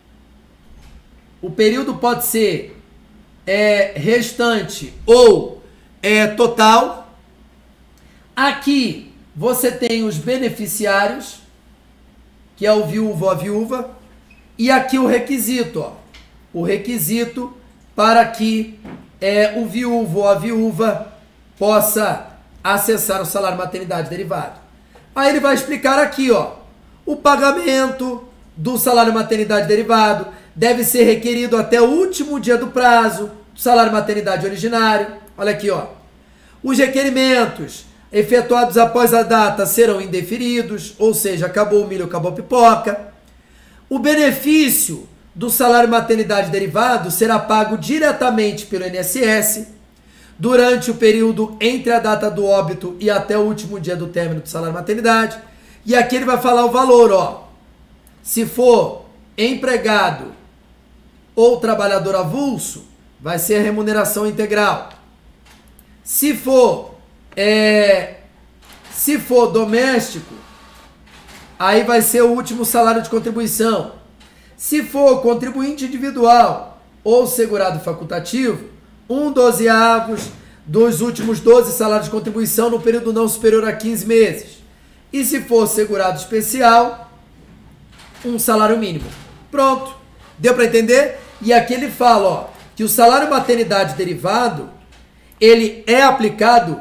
o período pode ser é, restante ou é, total, aqui você tem os beneficiários, que é o viúvo ou a viúva, e aqui o requisito, ó, o requisito para que é, o viúvo ou a viúva possa acessar o salário maternidade derivado. Aí ele vai explicar aqui, ó, o pagamento, do salário maternidade derivado deve ser requerido até o último dia do prazo do salário maternidade originário. Olha aqui, ó. Os requerimentos efetuados após a data serão indeferidos, ou seja, acabou o milho, acabou a pipoca. O benefício do salário maternidade derivado será pago diretamente pelo I N S S durante o período entre a data do óbito e até o último dia do término do salário maternidade. E aqui ele vai falar o valor, ó. Se for empregado ou trabalhador avulso, vai ser a remuneração integral. Se for, é, se for doméstico, aí vai ser o último salário de contribuição. Se for contribuinte individual ou segurado facultativo, um dozeavos dos últimos doze salários de contribuição no período não superior a quinze meses. E se for segurado especial, um salário mínimo. Pronto. Deu para entender? E aqui ele fala, ó, que o salário maternidade derivado, ele é aplicado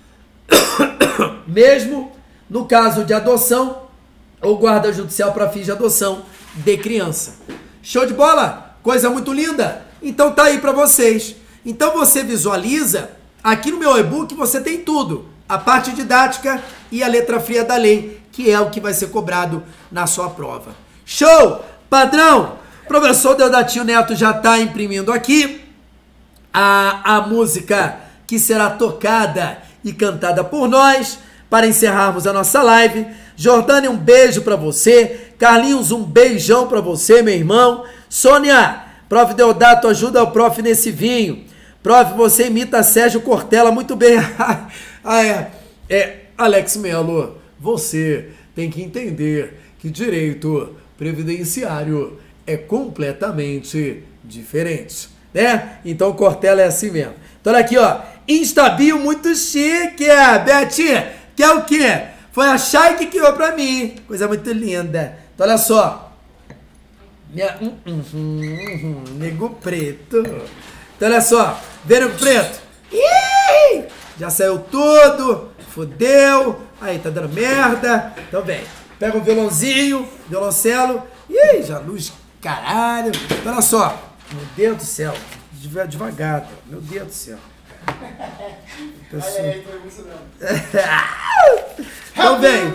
mesmo no caso de adoção ou guarda judicial para fins de adoção de criança. Show de bola? Coisa muito linda? Então tá aí para vocês. Então você visualiza, aqui no meu e-book você tem tudo. A parte didática e a letra fria da lei, que é o que vai ser cobrado na sua prova. Show! Padrão! Professor Deodatinho Neto já está imprimindo aqui a, a música que será tocada e cantada por nós para encerrarmos a nossa live. Jordânia, um beijo para você. Carlinhos, um beijão para você, meu irmão. Sônia, prof Deodato, ajuda o prof nesse vinho. Prof, você imita Sérgio Cortella muito bem. Ah, é. É, Alex Melo, você tem que entender que direito previdenciário é completamente diferente, né? Então Cortella é assim mesmo. Então olha aqui, ó. Instabio muito chique, Betinha. Que é o quê? Foi a Chay que criou pra mim. Coisa muito linda. Então olha só. Minha... Hum, hum, hum, hum, nego preto. Então olha só. Vê nego preto? Ih! Já saiu tudo. Fudeu. Aí, tá dando merda. Então vem. Pega um violãozinho, violoncelo. Ih, já luz, caralho. Então olha só. Meu Deus do céu. Devagar. Meu Deus do céu. Pessoa... Aí, aí, tô emocionado. Então vem.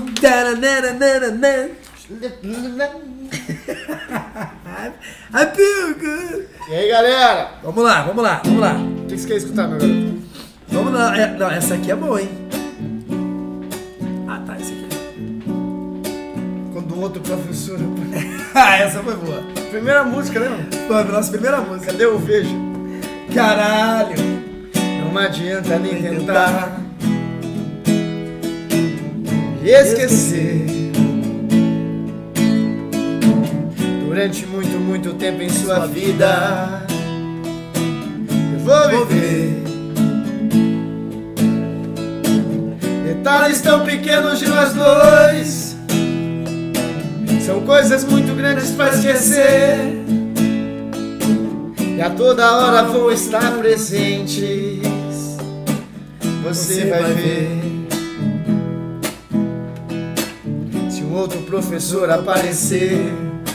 E aí, galera? Vamos lá, vamos lá, vamos lá. O que você quer escutar, meu garoto? Vamos lá. É, não, essa aqui é boa, hein? Ah, tá, essa aqui. Quando o outro professor... Ah, essa foi boa. Primeira música, né, mano? Foi a nossa primeira música. Cadê o Veja? Caralho. Não adianta nem tentar esquecer. Durante muito, muito tempo em sua vida eu vou viver detalhes tão pequenos de nós dois. São coisas muito grandes pra esquecer. E a toda hora vão estar presentes. Você vai ver. Se um outro professor aparecer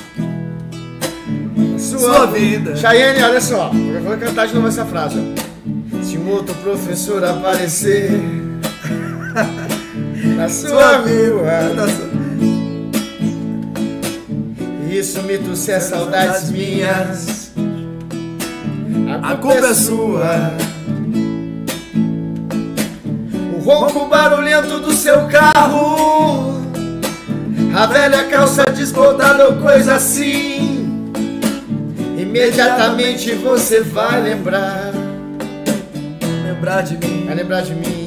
na sua, sua vida. Chayenne, olha só, eu vou cantar de novo essa frase, ó. Se um outro professor aparecer na sua, sua rua, e isso me trouxer saudades minhas, a culpa é sua. O ronco barulhento do seu carro, a velha calça desbotada ou coisa assim, imediatamente você vai lembrar. Lembrar de mim. Vai lembrar de mim.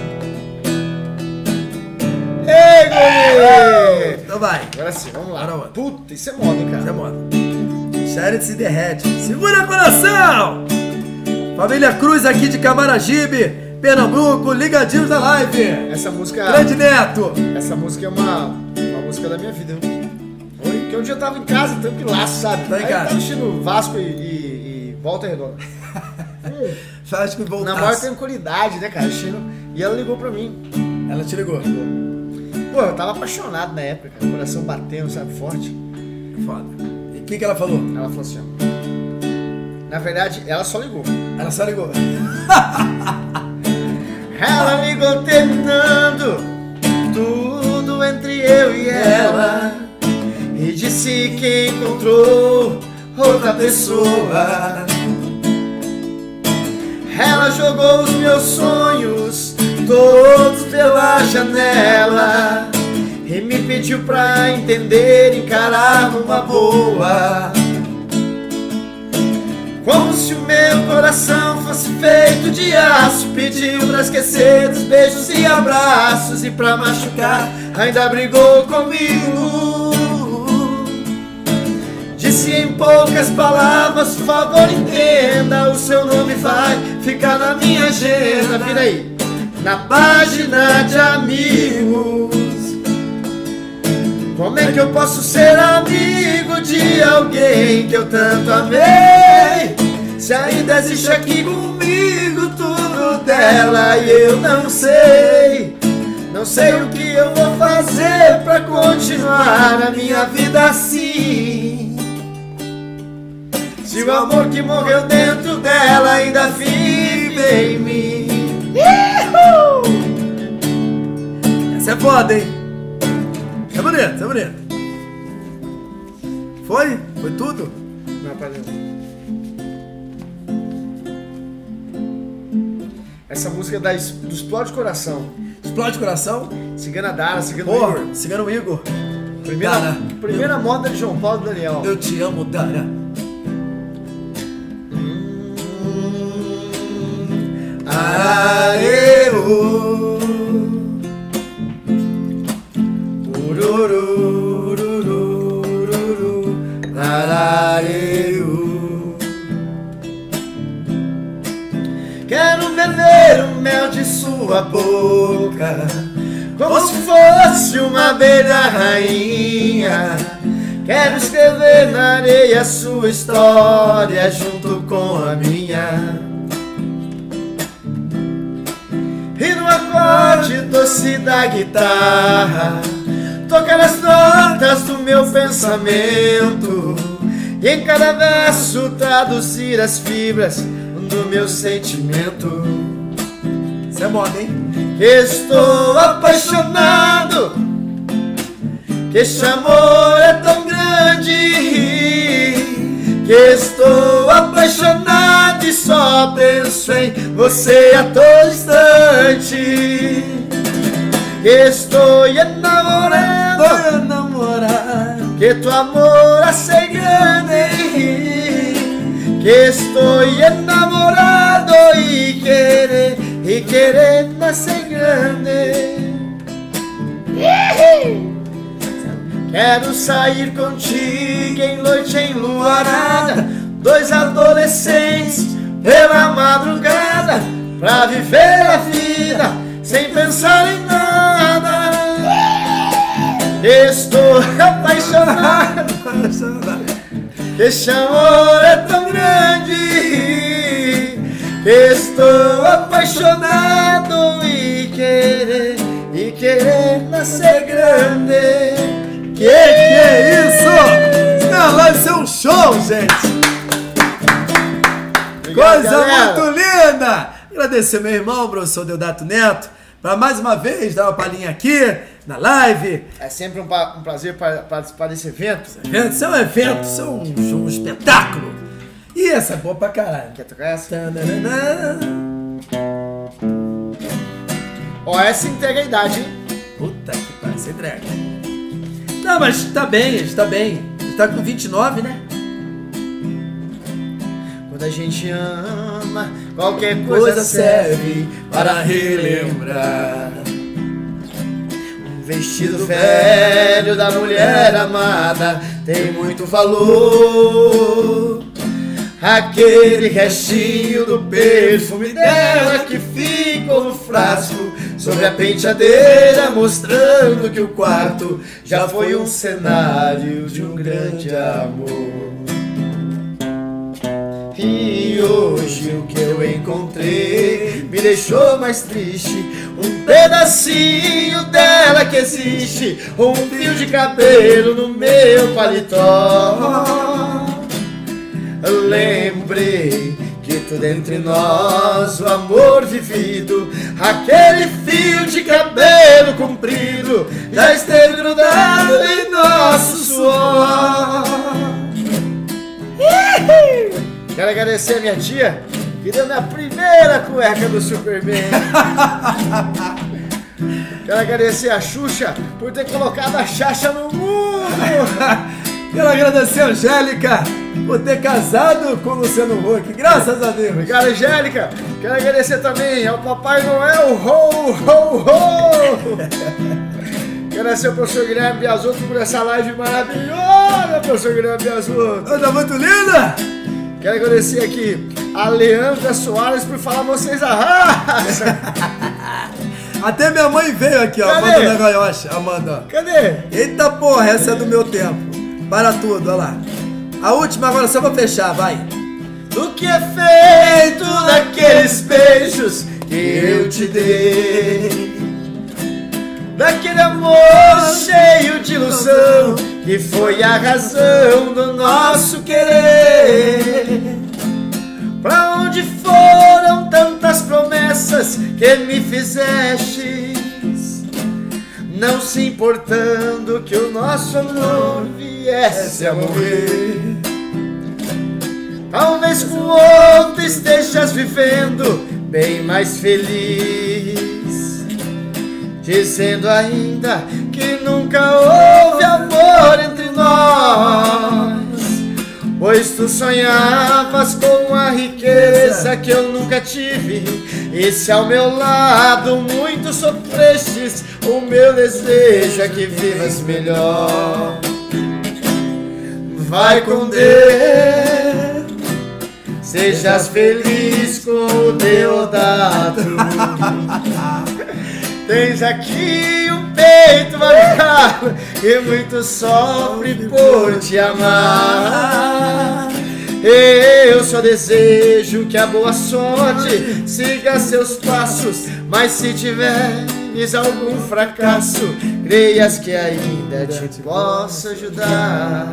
Ei, guri! Então vai. Agora sim, vamos lá. Agora, puta, isso é moda, hein, cara? Isso é moda. Charity se derrete. Segura coração! Família Cruz aqui de Camaragibe, Pernambuco, ligadinhos na live. Essa música... Grande Neto. Essa música é uma, uma música da minha vida. Oi? Porque um dia eu tava em casa, tranquilaço, sabe? Tá em Aí casa. eu tava assistindo Vasco e, e, e Volta Redonda. Vasco e Volta. Na maior tranquilidade, né, cara? Assistindo. E ela ligou pra mim. Ela te ligou? Pô, eu tava apaixonado na época, cara. O coração batendo, sabe, forte. Foda. E o que, que ela falou? Ela falou assim, ó. Na verdade, ela só ligou. Ela só ligou. Ela ligou terminando tudo entre eu e ela, e disse que encontrou outra pessoa. Ela jogou os meus sonhos todos pela janela e me pediu pra entender e encarar numa boa. Como se o meu coração fosse feito de aço, pediu pra esquecer dos beijos e abraços, e pra machucar ainda brigou comigo. Disse em poucas palavras, por favor entenda, o seu nome vai ficar na minha agenda. Vira aí, na página de amigos. Como é que eu posso ser amigo de alguém que eu tanto amei, se ainda existe aqui comigo tudo dela e eu não sei? Não sei o que eu vou fazer pra continuar a minha vida assim, se o amor que morreu dentro dela ainda vive em mim. Essa é foda, hein? É bonito, é bonito. Foi? Foi tudo? Não, padre. Essa música é da, do Explode Coração. Explode Coração? Cigana Dara, Cigano Porra, Igor. Cigano Igor. Primeira, Dara. primeira moda de João Paulo e Daniel. Eu te amo, Dara. Areu. Ururururururu. Arareu. Quero beber o mel de sua boca, como se fosse uma abelha rainha. Quero escrever na areia sua história junto com a minha. E no acorde doce da guitarra tocar as notas do meu pensamento, e em cada verso traduzir as fibras do meu sentimento. Isso é moda, hein? Estou apaixonado, que esse amor é tão grande, que estou apaixonado e só penso em você a todo instante. Estou enamorado, Estou enamorado, que tu amor é grande, que estou enamorado e querer, e querer nascer grande. Quero sair contigo em noite enluarada, dois adolescentes pela madrugada, pra viver a vida sem pensar em nada. Estou apaixonado, esse amor é tão grande, estou apaixonado e querer, e querer nascer grande. Que que é isso? Não, vai ser um show, gente! Obrigado, Coisa galera. muito linda! Agradecer meu irmão, professor Deodato Neto, para mais uma vez dar uma palhinha aqui na live. É sempre um, pa- um prazer pa- participar desse evento. Isso é um evento, isso é um, um espetáculo. E essa é boa pra caralho. Quer tocar essa? Tananana. Ó, essa entrega a idade, hein? Puta que pariu, você entrega. Não, mas tá bem, ele tá bem. Ele tá com vinte e nove, né? Quando a gente ama, qualquer coisa, Coisa serve serve para relembrar. Um vestido velho da mulher amada tem muito valor. Aquele restinho do perfume dela que ficou no frasco sobre a penteadeira, mostrando que o quarto já foi um cenário de um grande amor. E hoje o que eu encontrei me deixou mais triste. Um pedacinho dela que existe, um fio de cabelo no meu paletó. Eu lembrei que tudo entre nós, o amor vivido, aquele fio de cabelo comprido, já esteve grudado em nosso suor. Quero agradecer a minha tia, que deu minha primeira cueca do Superman. Quero agradecer a Xuxa por ter colocado a Xaxa no mundo. Quero agradecer a Angélica por ter casado com o Luciano Huck. Graças a Deus. Obrigado, Angélica. Quero agradecer também ao Papai Noel. Ho, ho, ho. Quero agradecer ao professor Guilherme Biasotto por essa live maravilhosa, professor Guilherme Biasotto. Coisa muito linda. Quero agradecer aqui a Leandra Soares por falar vocês a raça. Até minha mãe veio aqui, ó. Cadê? Amanda Nagayoshi. Amanda. Cadê? Eita porra, essa é do meu tempo. Para tudo, olha lá. A última agora só pra fechar, vai. Do que é feito daqueles beijos que eu te dei, daquele amor cheio de ilusão que foi a razão do nosso querer. Pra onde foram tantas promessas que me fizestes, não se importando que o nosso amor viesse a morrer? Talvez com outro estejas vivendo bem mais feliz, dizendo ainda que nunca houve amor entre nós, pois tu sonhavas com a riqueza que eu nunca tive, e se ao meu lado muito sofrestes, o meu desejo é que vivas melhor. Vai com Deus, sejas feliz com o Deodato. Tens aqui um peito marcado e muito sofre por te amar. Eu só desejo que a boa sorte siga seus passos, mas se tiveres algum fracasso, creias que ainda te posso ajudar.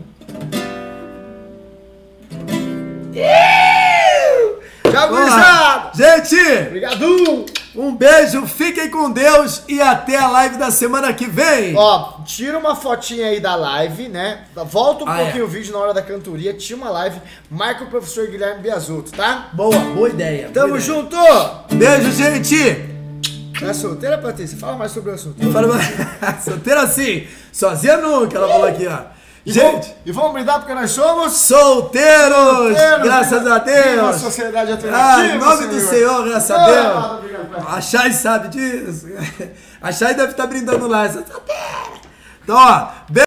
Tchau, gurizada! Gente, Obrigado! um beijo, fiquem com Deus e até a live da semana que vem. Ó, tira uma fotinha aí da live, né? Volta um Ah, pouquinho é. o vídeo na hora da cantoria, tira uma live, marca o professor Guilherme Biasotto, tá? Boa, boa ideia. boa Tamo ideia. junto! Beijo, gente. É solteira, Patrícia? Fala mais sobre o assunto. Fala mais- Solteira assim, sozinha nunca, ela falou aqui, ó. E Gente, vamos, e vamos brindar porque nós somos solteiros, solteiros, graças a Uma Deus. sociedade Ah, alternativa, em nome do Senhor, graças a Ah, Deus. obrigado, pai. A Chay sabe disso. A Chay deve estar brindando lá. Essa solteira. Então, ó, beijo.